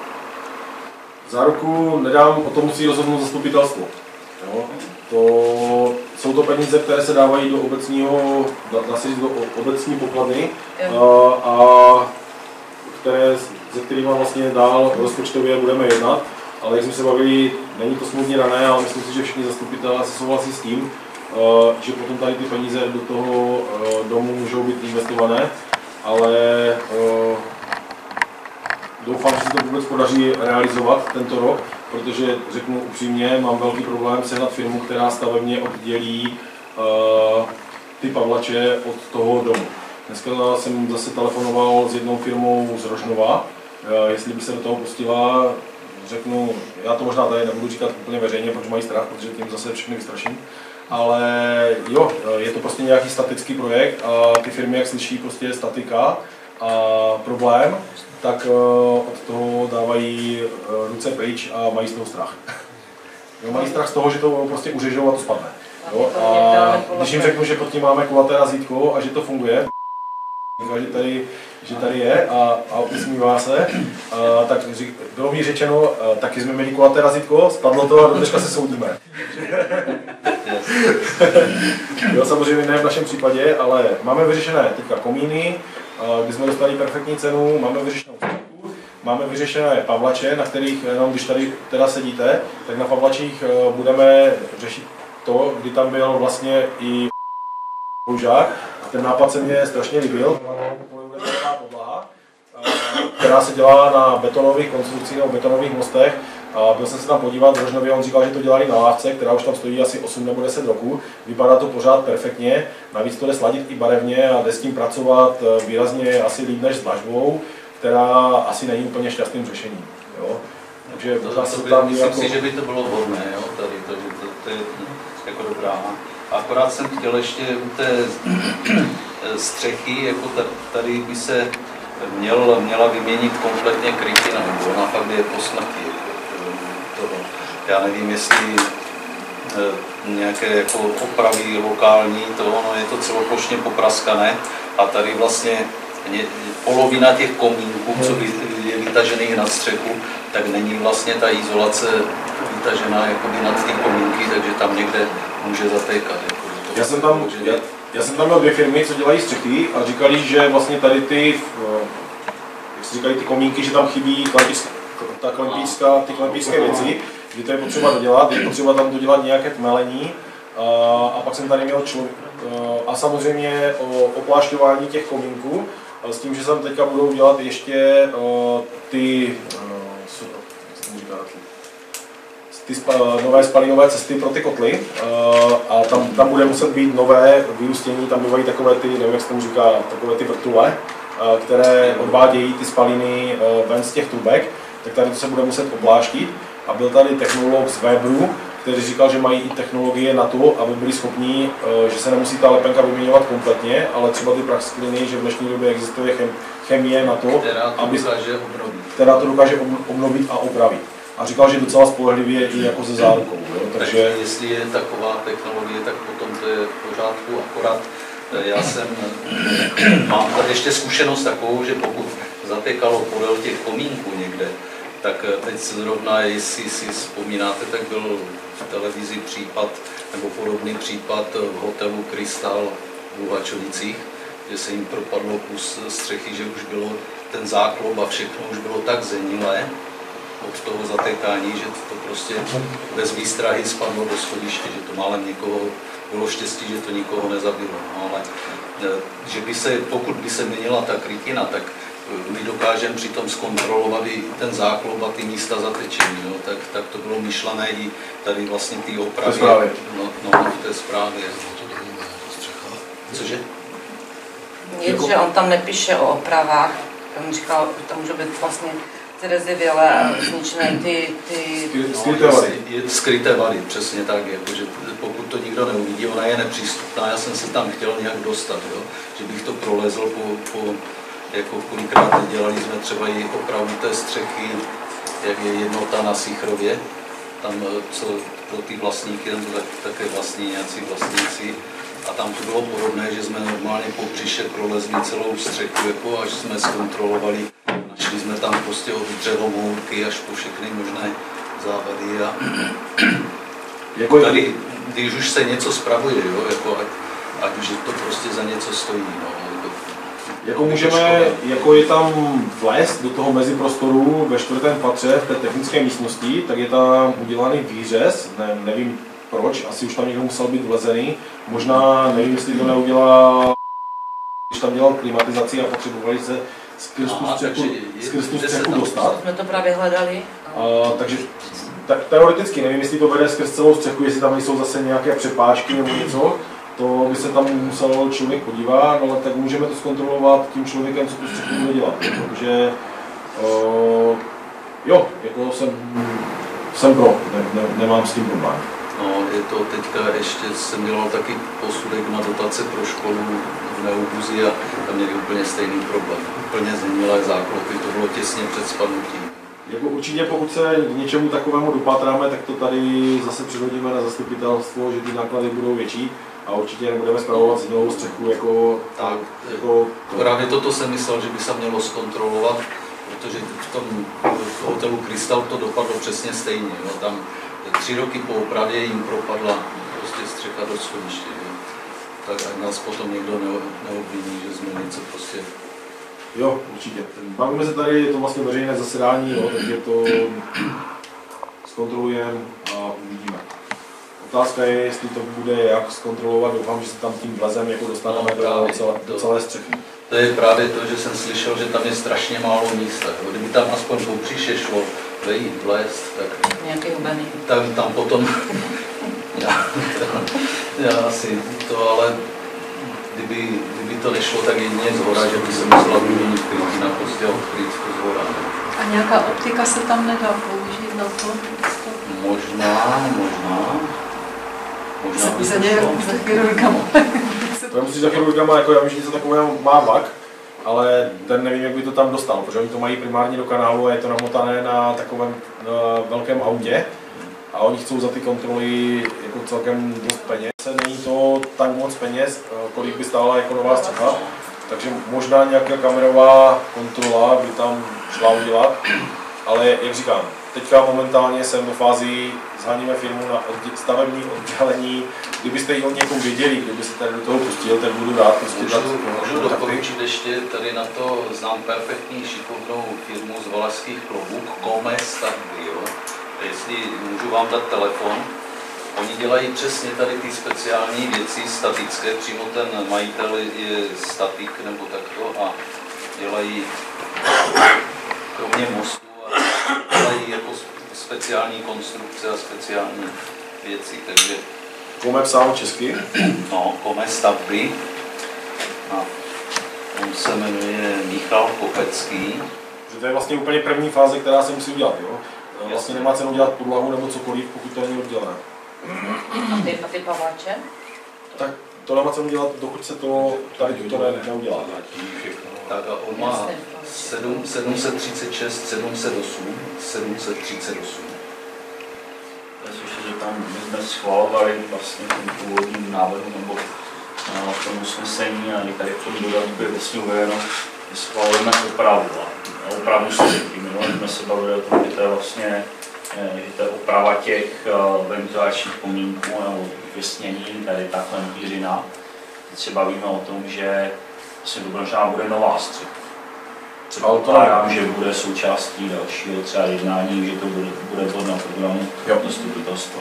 Záruku nedám, o tom musí rozhodnout zastupitelstvo. Jsou to peníze, které se dávají do obecního, do obecní pokladny a ze kterými vlastně dál rozpočtově budeme jednat, ale jak jsme se bavili, není to smluvně dané, ale myslím si, že všichni zastupitelé se souhlasí s tím, že potom tady ty peníze do toho domu můžou být investované, ale doufám, že se to vůbec podaří realizovat tento rok, protože řeknu upřímně, mám velký problém sehnat firmu, která stavebně oddělí ty Pavlače od toho domu. Dneska jsem zase telefonoval s jednou firmou z Rožnova, jestli by se do toho pustila, řeknu, já to možná tady nebudu říkat úplně veřejně, protože mají strach, protože tím zase všechny vystraším, ale jo, je to prostě nějaký statický projekt a ty firmy, jak slyší prostě statika a problém, tak od toho dávají ruce pryč a mají z toho strach. Jo, mají strach z toho, že to prostě uřežou a to spadne. Jo, a když jim řeknu, že pod tím máme kulaté razítko a že to funguje, že tady je a usmívá se, tak bylo mi řečeno, taky jsme měli kulaté razítko, spadlo to a do dneška se soudíme. Jo, samozřejmě ne v našem případě, ale máme vyřešené teďka komíny, kdy jsme dostali perfektní cenu, máme vyřešenou stavku, máme vyřešené Pavlače, na kterých, jenom když tady teda sedíte, tak na Pavlačích budeme řešit to, kdy tam byl vlastně i použák. Ten nápad se mně strašně líbil, podlaha, která se dělá na betonových konstrukcích nebo betonových mostech. A byl jsem se tam podívat v Rožnově, on říkal, že to dělali na lávce, která už tam stojí asi 8 nebo 10 roků. Vypadá to pořád perfektně, navíc to jde sladit i barevně a jde s tím pracovat výrazně asi líp než s dlažbou, která asi není úplně šťastným řešením. Jo? Takže myslím si, že by to bylo vhodné, jo? Tady to je jako dobrá. Akorát jsem chtěl ještě u té střechy, jako tady by se měla vyměnit kompletně krytina, nebo ona fakt je po smrti. Já nevím, jestli nějaké jako opravy lokální, ono je to celoplošně popraskané a tady vlastně polovina těch komínků, co je vytažených nad střechu, tak není vlastně ta izolace vytažená jakoby nad ty komínky, takže tam někde může zatékat. Já jsem tam měl 2 firmy, co dělají střechy a říkali, že vlastně tady ty, jak se říkají, ty komínky, že tam chybí ty klempířské věci, kdy to je potřeba dodělat, je potřeba tam dodělat nějaké tmelení a pak jsem tady měl a samozřejmě oplášťování těch komínků s tím, že tam teďka budou dělat ještě ty nové spalinové cesty pro ty kotly a tam bude muset být nové vyústění, tam bývají takové ty, nevím jak se tomu říká, takové ty vrtule, které odvádějí ty spaliny ven z těch trubek, tak tady to se bude muset opláštit. A byl tady technolog z Weberu, který říkal, že mají i technologie na to, aby byli schopní, že se nemusí ta lepenka vyměňovat kompletně, ale třeba ty praxkliny, že v dnešní době existuje chemie na to, která to dokáže obnovit a opravit. A říkal, že docela spolehlivě i jako se zárukou. Takže jestli je taková technologie, tak potom to je v pořádku, akorát mám tady ještě zkušenost takovou, že pokud zatekalo podél těch komínků někde, tak teď zrovna, jestli si vzpomínáte, tak byl v televizi případ, nebo podobný případ v hotelu Krystal v Luhačovicích, že se jim propadlo kus střechy, že už bylo ten záklop a všechno už bylo tak zenilé od toho zatekání, že to prostě bez výstrahy spadlo do schodiště, že to málem někoho bylo štěstí, že to nikoho nezabilo. No, ale že pokud by se měnila ta krytina, tak my dokážeme přitom zkontrolovat i ten záklop a ty místa zatečení. No, tak to bylo myšlené i tady vlastně ty opravy. V té zprávě. Cože? Že on tam nepíše o opravách, on říkal, to může být vlastně rezivěle a zničené ty skryté vady, přesně tak, jakože pokud to nikdo neuvidí, ona je nepřístupná, já jsem se tam chtěl nějak dostat, jo? Že bych to prolezl jako kolikrát dělali jsme třeba i opravu té střechy, jak je Jednota na Sichrově, tam co pro ty vlastníky, tam také vlastní nějací vlastníci, a tam to bylo podobné, že jsme normálně po břiše prolezli celou střechu, jako až jsme zkontrolovali. Našli jsme tam prostě od dřevomoutky až po všechny možné závady a tady, když už se něco spravuje, jo, jako ať už to prostě za něco stojí. No, jako můžeme, jako je tam vlézt do toho meziprostoru ve 4. patře v té technické místnosti, tak je tam udělaný výřez, nevím proč, asi už tam někdo musel být vlezený, možná nevím, jestli to neudělá, když tam dělal klimatizaci a potřebovali se skrz tu střechu dostat. Jsme to právě hledali. Takže teoreticky nevím, jestli to vede skrz celou střechu, jestli tam nejsou zase nějaké přepážky nebo něco, to by se tam musel člověk podívat, ale tak můžeme to zkontrolovat tím člověkem, co tu střechu bude dělat, protože jo, jako jsem pro, nemám s tím problém. No, je to teďka, ještě jsem dělal taky posudek na dotace pro školu v Neubuzi a tam měli úplně stejný problém. Úplně zenilé záklopy, to bylo těsně před spadnutím. Jako určitě, pokud se k něčemu takovému dopátráme, tak to tady zase přihodíme na zastupitelstvo, že ty náklady budou větší a určitě nebudeme spravovat zenilovou střechu jako... Tak, právě toto jsem myslel, že by se mělo zkontrolovat, protože v tom hotelu Krystal to dopadlo přesně stejně. Jo. Tam 3 roky po opravě jim propadla prostě střecha do schodiště. Tak ať nás potom někdo neobviní, že jsme něco prostě... Jo, určitě. Bavíme se tady, je to vlastně veřejné zasedání, jo, takže to zkontrolujeme a uvidíme. Otázka je, jestli to bude jak zkontrolovat, doufám, že se tam tím vlezem jako dostaneme do celé střechy. To je právě to, že jsem slyšel, že tam je strašně málo místa. Kdyby tam aspoň po příště šlo vejít, vlézt, tak... Nějaký hubený. Tam potom... já asi to, ale kdyby to nešlo, tak jedině zhora, že by se musela vyměnit krytina, prostě odkryt to zhora. A nějaká optika se tam nedá použít na to? Možná by za chirurgama. To je musíš za chirurgama, jako já vím, že něco takového má VAK, ale ten nevím, jak by to tam dostal, protože oni to mají primárně do kanálu a je to namotané na takovém velkém autě a oni chcou za ty kontroly jako celkem dost peněz. Není to tak moc peněz, kolik by stála jako nová střecha, takže možná nějaká kamerová kontrola by tam šla udělat, ale jak říkám, teďka momentálně jsem ve fázi, zháníme firmu na stavební oddělení. Kdybyste ji o někom věděli, kdybyste tady do toho pustil, tak budu rád prostě dát. Můžu doporučit ještě tady na to, znám perfektní šikovnou firmu z Valašských Klobůk, Kome Stavby, jo. Jestli můžu vám dát telefon, oni dělají přesně tady ty speciální věci statické, přímo ten majitel je statik nebo takto a dělají kromě mostu a dělají jako speciální konstrukce a speciální věci, takže... Kome psáno česky? No, Kome Stavby. A on se jmenuje Michal Kopecký. Že to je vlastně úplně první fáze, která se musí udělat, jo? Vlastně nemá cenu dělat podlahu nebo cokoliv, pokud to není oddělené. A ty Pavláče? Tak to nemá co dělat, dokud se to tady to neudělá. Tak a on má 736, 708, 738. Já si ještě zeptám, my jsme schvalovali vlastně ten původní návrh nebo v tom usnesení a tady v tom dodatku je vlastně uvedeno, že schvalujeme opravu. A opravu stavby. Minule jsme se bavili o tom, že to je vlastně že to je oprava těch ventilačních pomínků nebo vysnění, tady takhle Jiřina. Teď se bavíme o tom, že vlastně možná bude nová střecha. Předpokládám, že bude součástí dalšího třeba jednání, že to bude bod na programu zastupitelstva.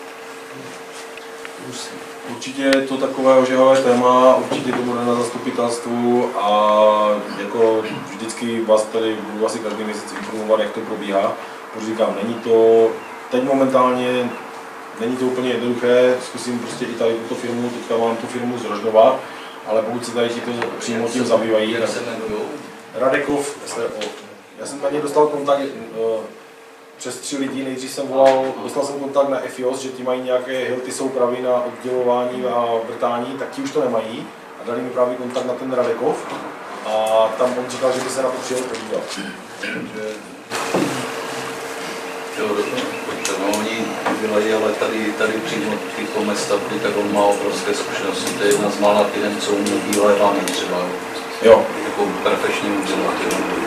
Určitě je to takové ožehavé téma, určitě to bude na zastupitelstvu a jako vždycky vás tady budu asi každý měsíc informovat, jak to probíhá. Protože říkám, není to teď momentálně není to úplně jednoduché, zkusím prostě i tady tuto firmu, teďka mám tu firmu z Rožnova, ale pokud se tady ti to přímo tím zabývají, tak Radekov SRO. Já jsem na ně dostal kontakt přes 3 lidi, nejdřív jsem volal, dostal jsem kontakt na FIOS, že ti mají nějaké hilty soupravy na oddělování a vrtání, tak ti už to nemají a dali mi právě kontakt na ten Radekov a tam on říkal, že by se na to přijel podívat. No, oni dělají, ale tady přímo ty stavby, tak on má obrovské zkušenosti. To je jedna z mála firm, co umí bílé vány třeba. Jo. Jako perfektní udělat.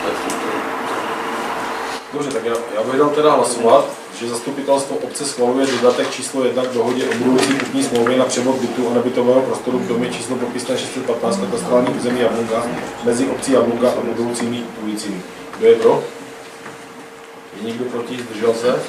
Dobře, tak já bych dal teda hlasovat, že zastupitelstvo obce schvaluje dodatek číslo 1 k dohodě o budoucí kupní smlouvě na převod bytu a nebytového prostoru v domě číslo popisné 615 katastrální území Jablunka mezi obcí Jablunka a budoucími kupujícími. Kdo je pro? Je někdo proti? Zdržel se?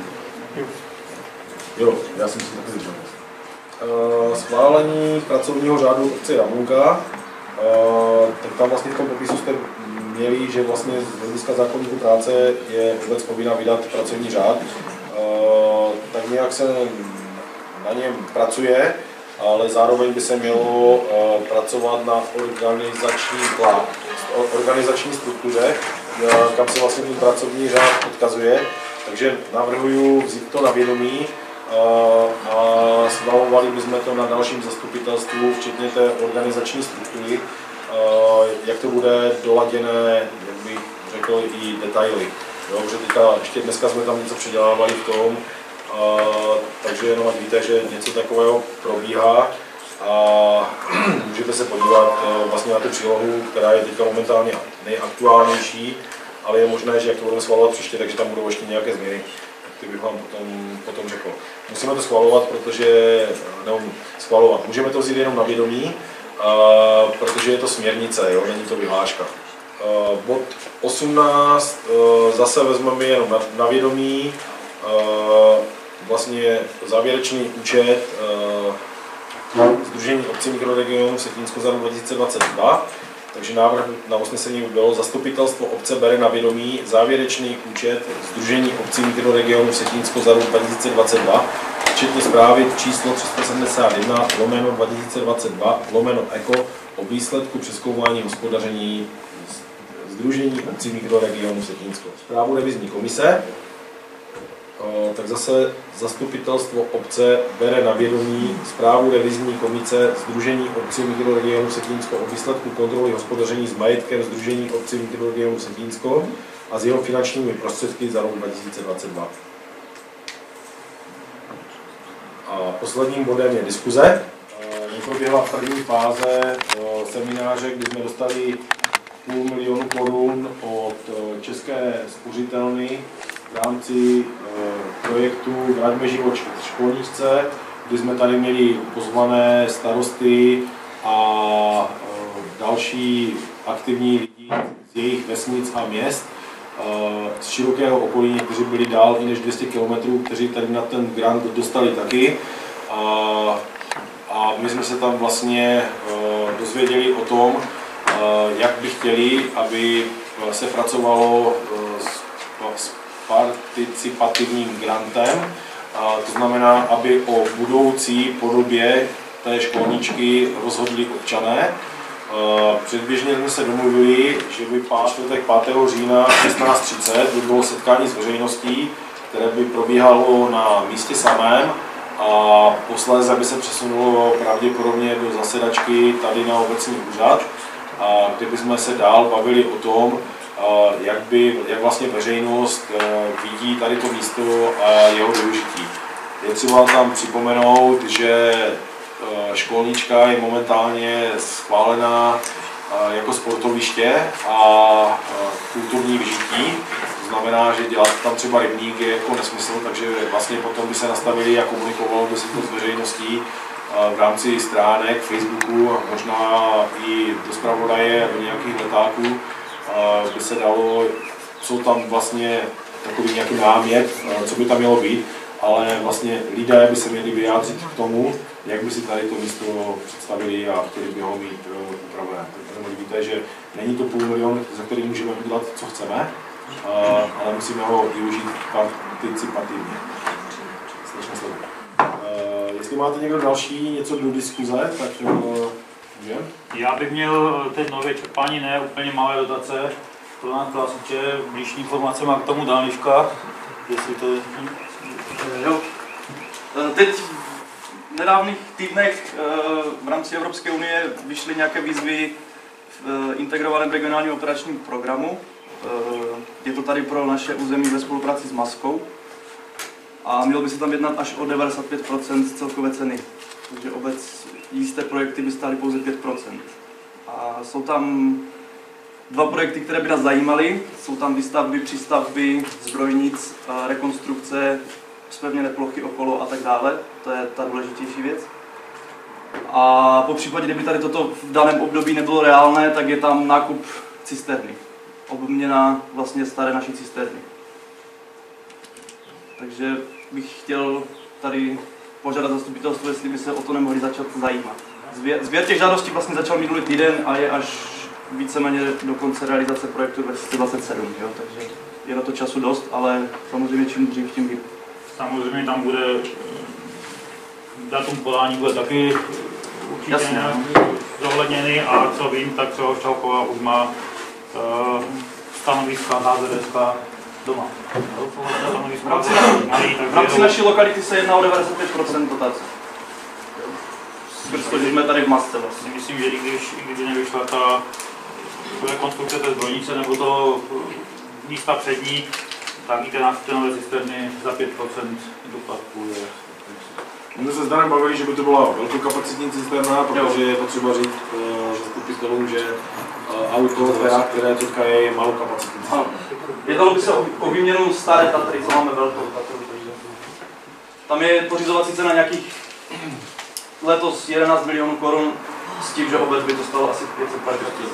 Jo, já jsem si taky zdržel. Schválení pracovního řádu obce Jablunka. Tak tam vlastně v tom popisu jste měli, že vlastně z hlediska zákoníku práce je vůbec povinna vydat pracovní řád. Tak nějak se na něm pracuje, ale zároveň by se mělo pracovat na organizační struktuře, kam se vlastně ten pracovní řád odkazuje. Takže navrhuji vzít to na vědomí a schvalovali bychom to na dalším zastupitelstvu, včetně té organizační struktury, jak to bude doladěné, jak bych řekl, i detaily. Jo, protože teďka ještě dneska jsme tam něco předělávali v tom, takže jenom ať víte, že něco takového probíhá a můžete se podívat vlastně na tu přílohu, která je teďka momentálně nejaktuálnější, ale je možné, že jak to budeme schvalovat příště, takže tam budou ještě nějaké změny, ty bych vám potom řekl. Musíme to schvalovat, můžeme to vzít jenom na vědomí, protože je to směrnice, jo, není to vyhláška. Bod 18 zase vezmeme jenom na vědomí, vlastně závěrečný účet Sdružení obcí mikroregionů Vsetínsko za rok 2022, takže návrh na usnesení by bylo: zastupitelstvo obce bere na vědomí závěrečný účet Sdružení obcí mikroregionů Vsetínsko za rok 2022, včetně zprávy číslo 371/2022/ECO o výsledku přezkoumání hospodaření Sdružení obcí mikroregionů Vsetínsko. Zprávu revizní komise, tak zase zastupitelstvo obce bere na vědomí zprávu revizní komise Sdružení obcí mikroregionů Vsetínsko o výsledku kontroly hospodaření s majetkem Sdružení obcí mikroregionů Vsetínsko a s jeho finančními prostředky za rok 2022. A posledním bodem je diskuze. Proběhla první fáze semináře, kdy jsme dostali 500 000 korun od České spořitelny v rámci projektu Vraťme život školníčce, kdy jsme tady měli pozvané starosty a další aktivní lidi z jejich vesnic a měst z širokého okolí, kteří byli dál i než 200 km, kteří tady na ten grant dostali taky. A my jsme se tam vlastně dozvěděli o tom, jak by chtěli, aby se pracovalo s participativním grantem. To znamená, aby o budoucí podobě té školníčky rozhodli občané. Předběžně jsme se domluvili, že by čtvrtek 5. října 16:30 by bylo setkání s veřejností, které by probíhalo na místě samém a posléze by se přesunulo pravděpodobně do zasedačky tady na obecní úřad, kde bychom se dál bavili o tom, jak vlastně veřejnost vidí tady to místo a jeho využití. Je třeba tam připomenout, že školnička je momentálně schválená jako sportoviště a kulturní vyžití. To znamená, že dělat tam třeba rybník je jako nesmysl, takže vlastně potom by se nastavili a komunikovalo by se to s veřejností v rámci stránek, Facebooku a možná i do zpravodaje a do nějakých letáků by se dalo, jsou tam vlastně takový nějaký námět, co by tam mělo být, ale vlastně lidé by se měli vyjádřit k tomu, jak by si tady to místo představili a chtěli by ho mít upravené. Takže víte, že není to 500 000, za který můžeme udělat, co chceme, ale musíme ho využít participativně. Jestli máte někdo další něco do diskuze, tak můžeme. Já bych měl teď nové čerpání, ne úplně malé dotace pro nás klasiče, blížší informace má k tomu Daniška, jestli to je... Jo. Teď v nedávných týdnech v rámci Evropské unie vyšly nějaké výzvy v integrovaném regionálním operačním programu. Je to tady pro naše území ve spolupráci s Maskou a mělo by se tam jednat až o 95% celkové ceny. Takže obec jisté projekty by stály pouze 5%. A jsou tam dva projekty, které by nás zajímaly. Jsou tam výstavby, přístavby, zbrojnic, rekonstrukce, zpevněné plochy okolo a tak dále. To je ta důležitější věc. A po případě, kdyby tady toto v daném období nebylo reálné, tak je tam nákup cisterny. Obměna vlastně staré naší cisterny. Takže bych chtěl tady požádat zastupitelstvo, jestli by se o to nemohli začat zajímat. Sběr těch žádostí vlastně začal minulý týden a je až víceméně do konce realizace projektu 2027, jo? Takže je na to času dost, ale samozřejmě čím dřív, tím líp. Samozřejmě tam bude datum podání bude taky určitě nějak zohledněný a co vím, tak třeba Šťalková už má stanoviska HZDSK doma. V rámci naší lokality se jedná o 95% dotace. Protože jsme tady v Masce vlastně. Myslím, že i když nevyšla ta rekonstrukce té zbrojnice nebo toho místa přední, tak i ty nové cisterny za 5% doplatku je. My se s Danem bavili, že by to byla velkokapacitní cisterna, protože je potřeba říct zastupitelům, že auto, které teďka je malokapacitní. Jednalo by se o výměnu staré Tatry, co máme velkou Tatru. Tam je pořizovací cena nějakých letos 11 milionů korun s tím, že obec by to stalo asi 550 000.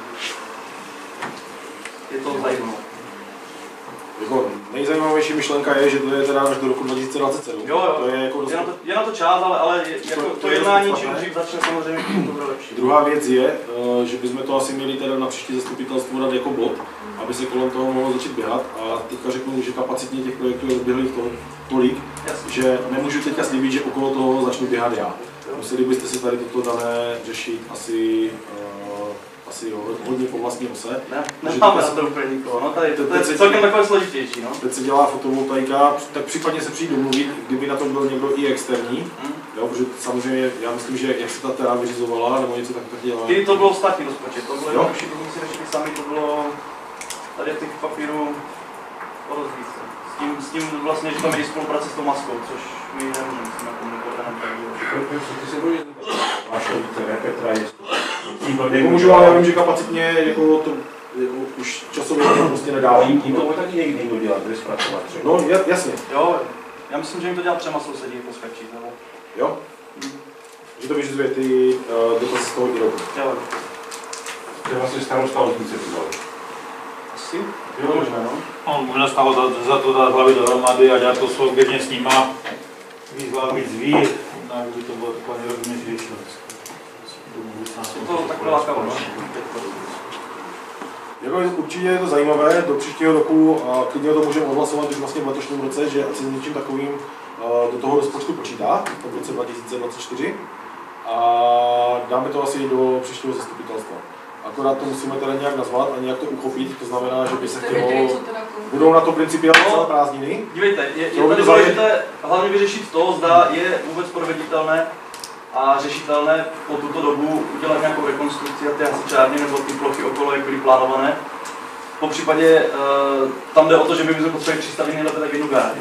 Je to zajímavé. Jako nejzajímavější myšlenka je, že to je teda až do roku 2027. Jo. To je, jako je na to čas, ale jako to jednání, čím dřív začne samozřejmě, to bude lepší. Druhá věc je, že bychom to asi měli teda na příští zastupitelstvo dát jako bod, aby se kolem toho mohlo začít běhat. A teďka řeknu, že kapacitně těch projektů je rozběhlých tolik, že nemůžu teďka slíbit, že okolo toho začnu běhat já. Museli byste si tady toto dané řešit asi hodně po vlastní ose. Nemáme na to úplně nikoho, no tady to je celkem takové složitější. No. Teď se dělá fotovoltaika, tak případně se přijít domluvit, kdyby na to byl někdo i externí. Jo, protože samozřejmě, já myslím, že jak se ta teda vyřizovala, nebo něco tak dělá. Kdy to bylo státní rozpočet, to bylo jenom všichni si řešili sami, to bylo tady těch papírů o rozvíce. S tím vlastně, že tam je spolupráce s tou Maskou, což my nemůžeme s tím komunikovat. Můžu, ale já vím, že kapacitně jako to už časově to prostě nedává. Jím to taky někdy někdo dělat, bude zpracovat. No, jasně. Jo, já myslím, že jim to dělá Přema sousedí po Skačí, nebo? Jo? Že to vyžizuje ty dotazy z toho i roku. Jo. To je vlastně starosta Loznice vzali. Asi? Jo, možná, no. On možná stalo za to dát hlavy dohromady a dělat to souběžně s nima. Výzva víc ví, možná by to bylo takové nerozumnější. To taková lákavost. Jako určitě je to zajímavé, do příštího roku klidně to můžeme odhlasovat už vlastně v letošním roce, že se s něčím takovým do toho rozpočtu počítá, v roce 2024. A dáme to asi do příštího zastupitelstva. akorát to musíme teda nějak nazvat a nějak to uchopit, to znamená, že by se chtělo, budou na to principiálně celé prázdniny. Dívejte, je tady důležité hlavně vyřešit to, zda je vůbec proveditelné a řešitelné po tuto dobu udělat nějakou rekonstrukci a ty hasičárny nebo ty plochy okolo, jak byly plánované. Po případě tam jde o to, že by jsme potřebovali přistavit nejlépe tak jednu garáž.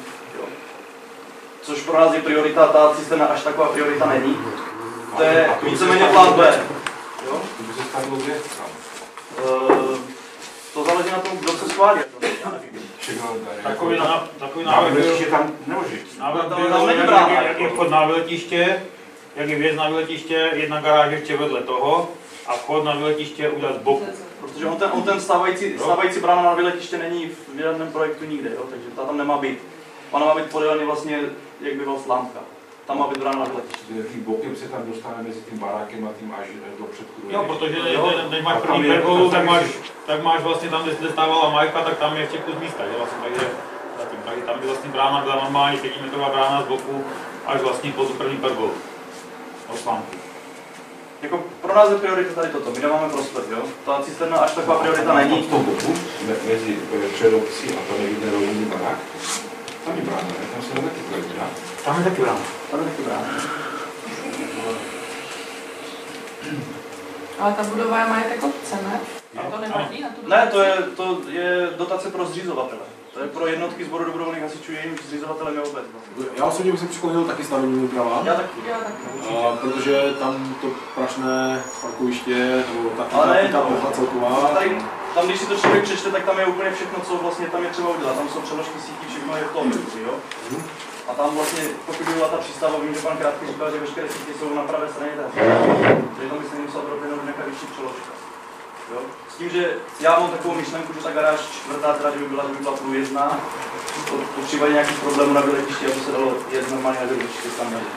Což pro nás je priorita, ta cisterna až taková priorita není. To je víceméně plán B. Jo? To záleží na tom, kdo se schválí. Takový návrh byl, že tam nemůže. Jak je vchod na vyletiště, jak je vjezd na vyletiště, jedna garáž ještě vedle toho a vchod na vyletiště udělat z boku. Protože on ten stávající brána na vyletiště není v žádném projektu nikde, jo? Takže ta tam nemá být. Ona má být podéleně vlastně, jak by byla slámka. Tam má být brána na vyletiště. Tím bokem se tam dostane mezi tím barákem a tím až do předku. Jo, protože když máš první pergolu, tak máš vlastně tam, kde stávala Majka, tak tam je ještě kus místa, že vlastně, takže tam by vlastně brána byla normální 5metrová brána z boku až vlastně po tu první pergolu. Jako pro nás je priorita tady toto, my nemáme prostor, jo? Ta cisterna až taková priorita není. V tom boku, mezi předobcí a tam je jeden rovný barák, tam je brána, ne? Tam se dá taky brána. Tam je taky brána. Tam je taky brána. Ale ta budova je majetek obce, ne? A to nevadí na tu Ne, to je dotace pro zřizovatele. To je pro jednotky sboru dobrovolných hasičů, jejím zřizovatelem je obec. Já osobně bych se přiklonil taky stavebním úpravám. Já taky. Protože tam to prašné parkoviště, nebo ta plocha celková. Tam, když si to člověk přečte, tak tam je úplně všechno, co vlastně tam je třeba udělat. Tam jsou přeložky sítí, všechno je v tom, jo? A tam vlastně, pokud by byla ta přístava, vím, že pan Krátký říkal, že veškeré sítě jsou na pravé straně té. Takže tam by se nemusela propěnout nějaká vyšší přeložka. Jo? S tím, že já mám takovou myšlenku, že ta garáž čtvrtá teda, že by byla průjezdná, po případě nějakých problémů na vyletišti, aby se dalo jet normálně na vyletišti tam najít.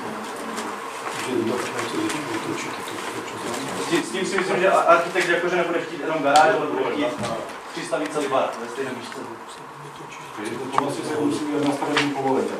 S tím si myslím, že architekt jakože nebude chtít jenom garáž, ale bude chtít přistavit celý barák ve stejném místě. To vlastně se musí nastavení povolení.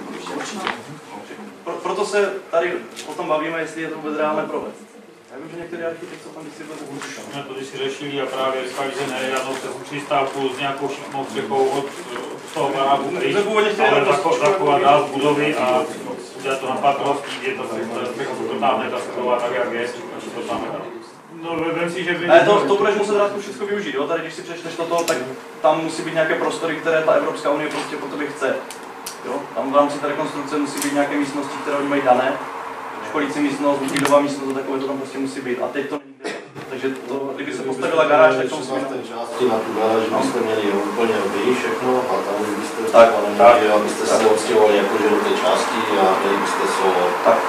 Proto se tady o tom bavíme, jestli je to vůbec reálné provést. Já vím, že některé architekty tam si vůbec nemusí. To když si řešili a právě říkali, že ne, já přes přistávku s nějakou šikmou střechou od toho baráku, který ale zachovat dál z budovy a udělat to na patrovský, kde to dotáhne ta střechova tak, jak je, to tam je. No, vem si, že by... Ne, to budeš muset rád všechno využít, jo? Tady když si přečteš toto, tak tam musí být nějaké prostory, které ta Evropská unie prostě po tobě chce. Jo? Tam v rámci té rekonstrukce musí být nějaké místnosti, které oni mají dané. Školící místnost, výdová místnost, takové to tam prostě musí být. A teď to není. Takže to, kdyby se postavila garáž, tak to musí být. Na tu garáž byste měli úplně dobrý všechno a tam byste neměli, abyste se odstěhovali jakože do té části a měli byste solo. Tak.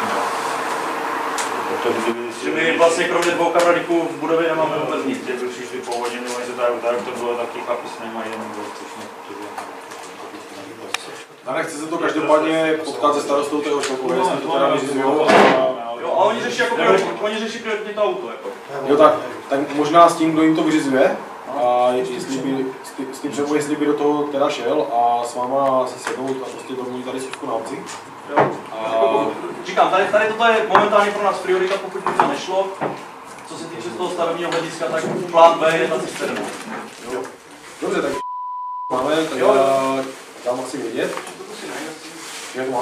Že my vlastně kromě dvou kamradíků v budově nemáme vůbec nic. Když přišli původně, oni se tak to bylo taky chlapi s nemají jenom dostatečně. A nechce se to každopádně potkat se starostou toho šlokové, jestli to teda vyřizujou. Jo, a oni řeší jako prioritně to auto. Jako. Jo, tak možná s tím, kdo jim to vyřizuje, a s tím přemluví, jestli by do toho teda šel a s váma se sednout a prostě domluví tady schůzku na obci. Říkám, tady toto je momentálně pro nás priorita, pokud by to nešlo. Co se týče z toho stavebního hlediska, tak plán B je ta cisterna. Dobře, tak máme, tak já dám asi vědět. Jak to mám?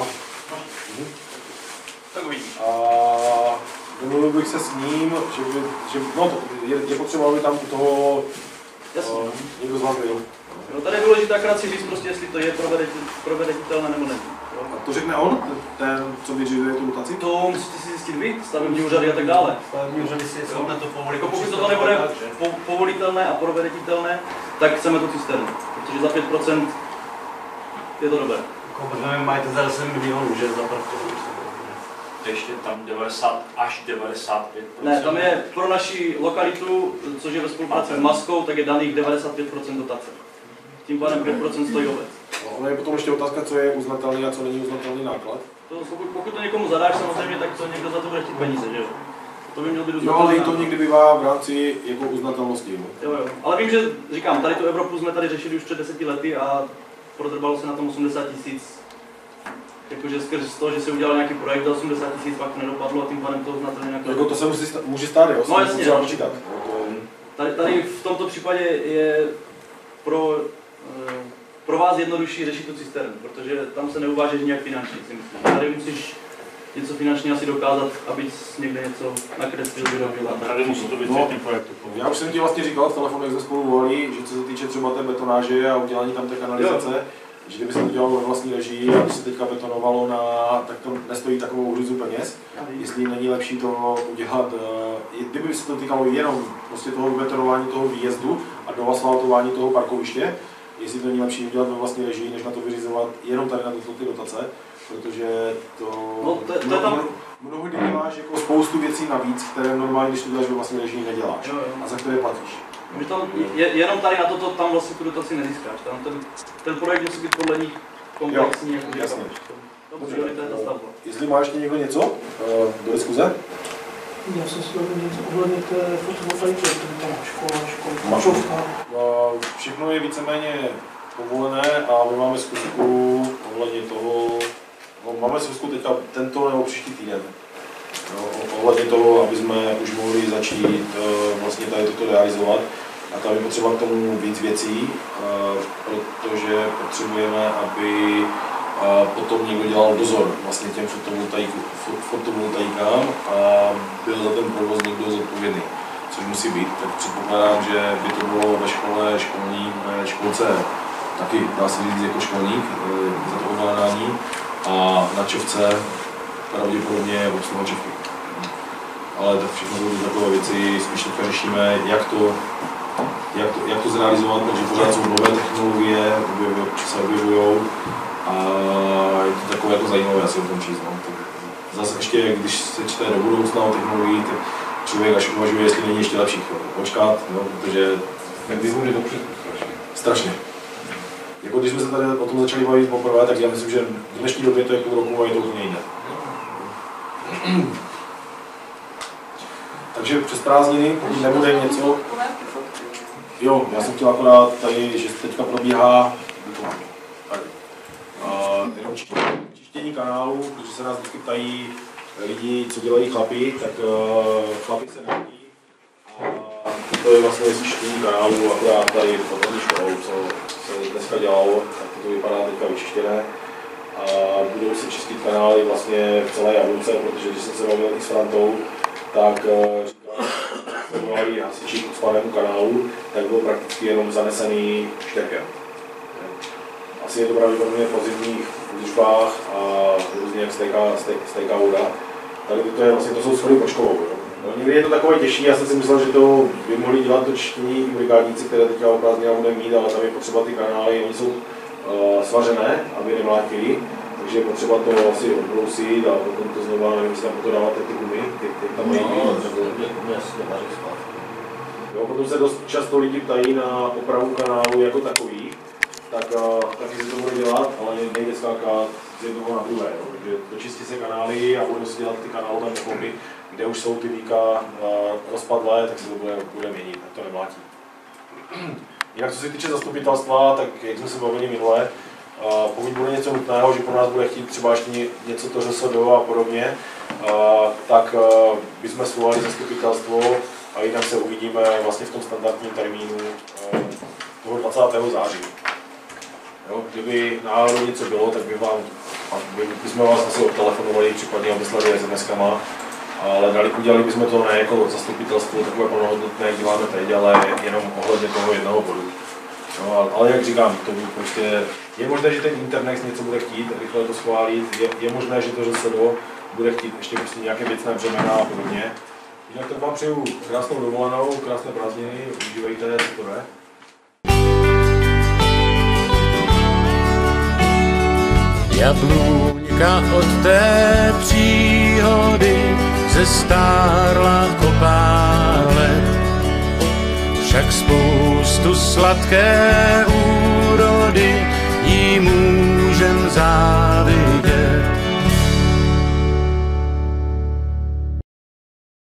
Tak uvidíš. A domluvil bych se s ním, že no, je potřeba, aby tam u toho někdo z vás byl. No, tady je důležité akorát si říct, prostě, jestli to je proveditelné nebo není. A to řekne on, ten, co vyřizuje tu dotaci? To musíte si zjistit vy, stavební úřady a tak dále. Stavební úřady si jsou na to povolit. Jako pokud to nebude povolitelné a proveditelné, tak chceme tu cisternu, protože za 5% je to dobré. Protože máte za 10 milionů, že za Ještě tam 90 až 95%. Ne, tam je pro naši lokalitu, což je ve spolupráci s Maskou, tak je daných 95% dotace. Tím pádem 5% stojí obec. Ono je potom ještě otázka, co je uznatelný a co není uznatelný náklad. Pokud to někomu zadáš samozřejmě, tak to někdo za to bude chtít peníze, že jo? To by mělo být uznatelný. Jo, ale i to někdy bývá v rámci jako uznatelnosti. Jo. Ale vím, že říkám, tady tu Evropu jsme tady řešili už před 10 lety a prodrbalo se na tom 80 000. Jakože skrz toho, že se udělal nějaký projekt za 80 000, pak to nedopadlo a tím pádem to uznatelně nějaké... Jako to se může stát, jo? No jasně. Musím počítat. Tady v tomto případě je pro vás jednodušší řešit tu cisternu, protože tam se neuvážeš nějak finančně, si myslím. Tady musíš něco finančně asi dokázat, abys někde něco nakreslil, vyrobil. Tady musí to být tím projektu. Já už jsem ti vlastně říkal v telefonu, jak jsme spolu volali, že co se týče třeba té betonáže a udělání tam té kanalizace, že kdyby se to dělalo ve vlastní režii a když se teďka betonovalo tak to nestojí takovou hruzu peněz. Jestli není lepší to udělat, kdyby se to týkalo jenom prostě toho betonování toho výjezdu a do asfaltování toho parkoviště, jestli to není lepší udělat ve vlastní režii, než na to vyřizovat jenom tady na ty dotace, protože mnohdy děláš jako spoustu věcí navíc, které normálně, když to děláš ve vlastní režii, neděláš a za které platíš. Jenom tady na toto tam vlastně tu dotaci nezískáš. Ten projekt musí být podle nich komplexní. Jo, jasně. Jestli má ještě někdo něco do diskuze? Já jsem si dovolil něco ohledně té fotovoltaiky, tam škola. Všechno je víceméně povolené a my máme zkusku ohledně toho, máme zkusku teďka tento nebo příští týden. Ohledně toho, aby jsme už mohli začít vlastně tady toto realizovat. A tam je potřeba k tomu víc věcí, protože potřebujeme, aby potom někdo dělal dozor vlastně těm fotovoltaikám a byl za ten provoz někdo zodpovědný, což musí být. Tak předpokládám, že by to bylo ve škole školce taky, dá se říct, jako školník za to ovládání a na čovce pravděpodobně obsluhovačovky. Ale tak všechno jsou takové věci, spíš teďka řešíme, jak to zrealizovat, protože pořád jsou nové technologie, se objevují a je to takové jako zajímavé asi o tom číst. No. Zase ještě, když se čte do budoucna o technologii, tak člověk až uvažuje, jestli není ještě lepší počkat, no, protože je to strašně. Jako když jsme se tady o tom začali bavit poprvé, tak já myslím, že v dnešní době to je půl roku a je to úplně jiné. Takže přes prázdniny, pokud nebude něco... Jo, já jsem chtěl akorát tady, že teďka probíhá jenom čištění kanálu, protože se nás vždycky ptají lidi, co dělají chlapi, tak chlapi se nehodí. A to je vlastně čištění kanálu, akorát tady pod hodně školou, co se dneska dělalo, tak to vypadá teďka vyčištěné. A budou se čistit kanály vlastně v celé Jablonce, protože když jsem se bavil i s Frantou, tak jsme volali hasiči k odspanému kanálu, tak byl prakticky jenom zanesený štěrkem. Asi je to pravděpodobně po zimních údržbách a různě jak stéká voda. Tady to jsou schody pod školou. No, někdy je to takové těžší, já jsem si myslel, že to by mohli dělat to čištění i brigádníci, které teďka o prázdninách budeme mít, ale tam je potřeba ty kanály, oni jsou svařené, aby nemlátili. Takže je potřeba to asi odbrousit a potom to znovu, nevím, jestli tam potom dáváte ty gumy, ty tam mají. Jo, potom se dost často lidi ptají na opravu kanálu jako takový, tak taky se to bude dělat, ale nejde skákat z jednoho na druhé. Takže dočistí se kanály a budou si dělat ty kanálové kopy, kde už jsou ty víka rozpadlé, tak se to bude měnit, tak to nemlátí. Jinak co se týče zastupitelstva, tak jak jsme se bavili minule, pokud bude něco nutného, že po nás bude chtít třeba ještě něco to ŘSD a podobně, tak bychom svolali zastupitelstvo a jinak se uvidíme vlastně v tom standardním termínu toho 20. září. Jo, kdyby náhodou něco bylo, tak bychom vás asi obtelefonovali, případně obeslali SMS-kama, ale udělali bychom to ne jako zastupitelstvo takové plnohodnotné, jak děláme teď, ale jenom ohledně toho jednoho bodu. No, ale jak říkám, to prostě je možné, že ten internet něco bude chtít, rychle to schválit, je možné, že to ŘSD bude chtít ještě prostě nějaké věcné břemena a podobně. Jinak tak vám přeju krásnou dovolenou, krásné prázdniny, užívejte, co to jde. Jablůňka od té příhody zestárla kopále, však spoustu sladké úrody jí můžem závidět.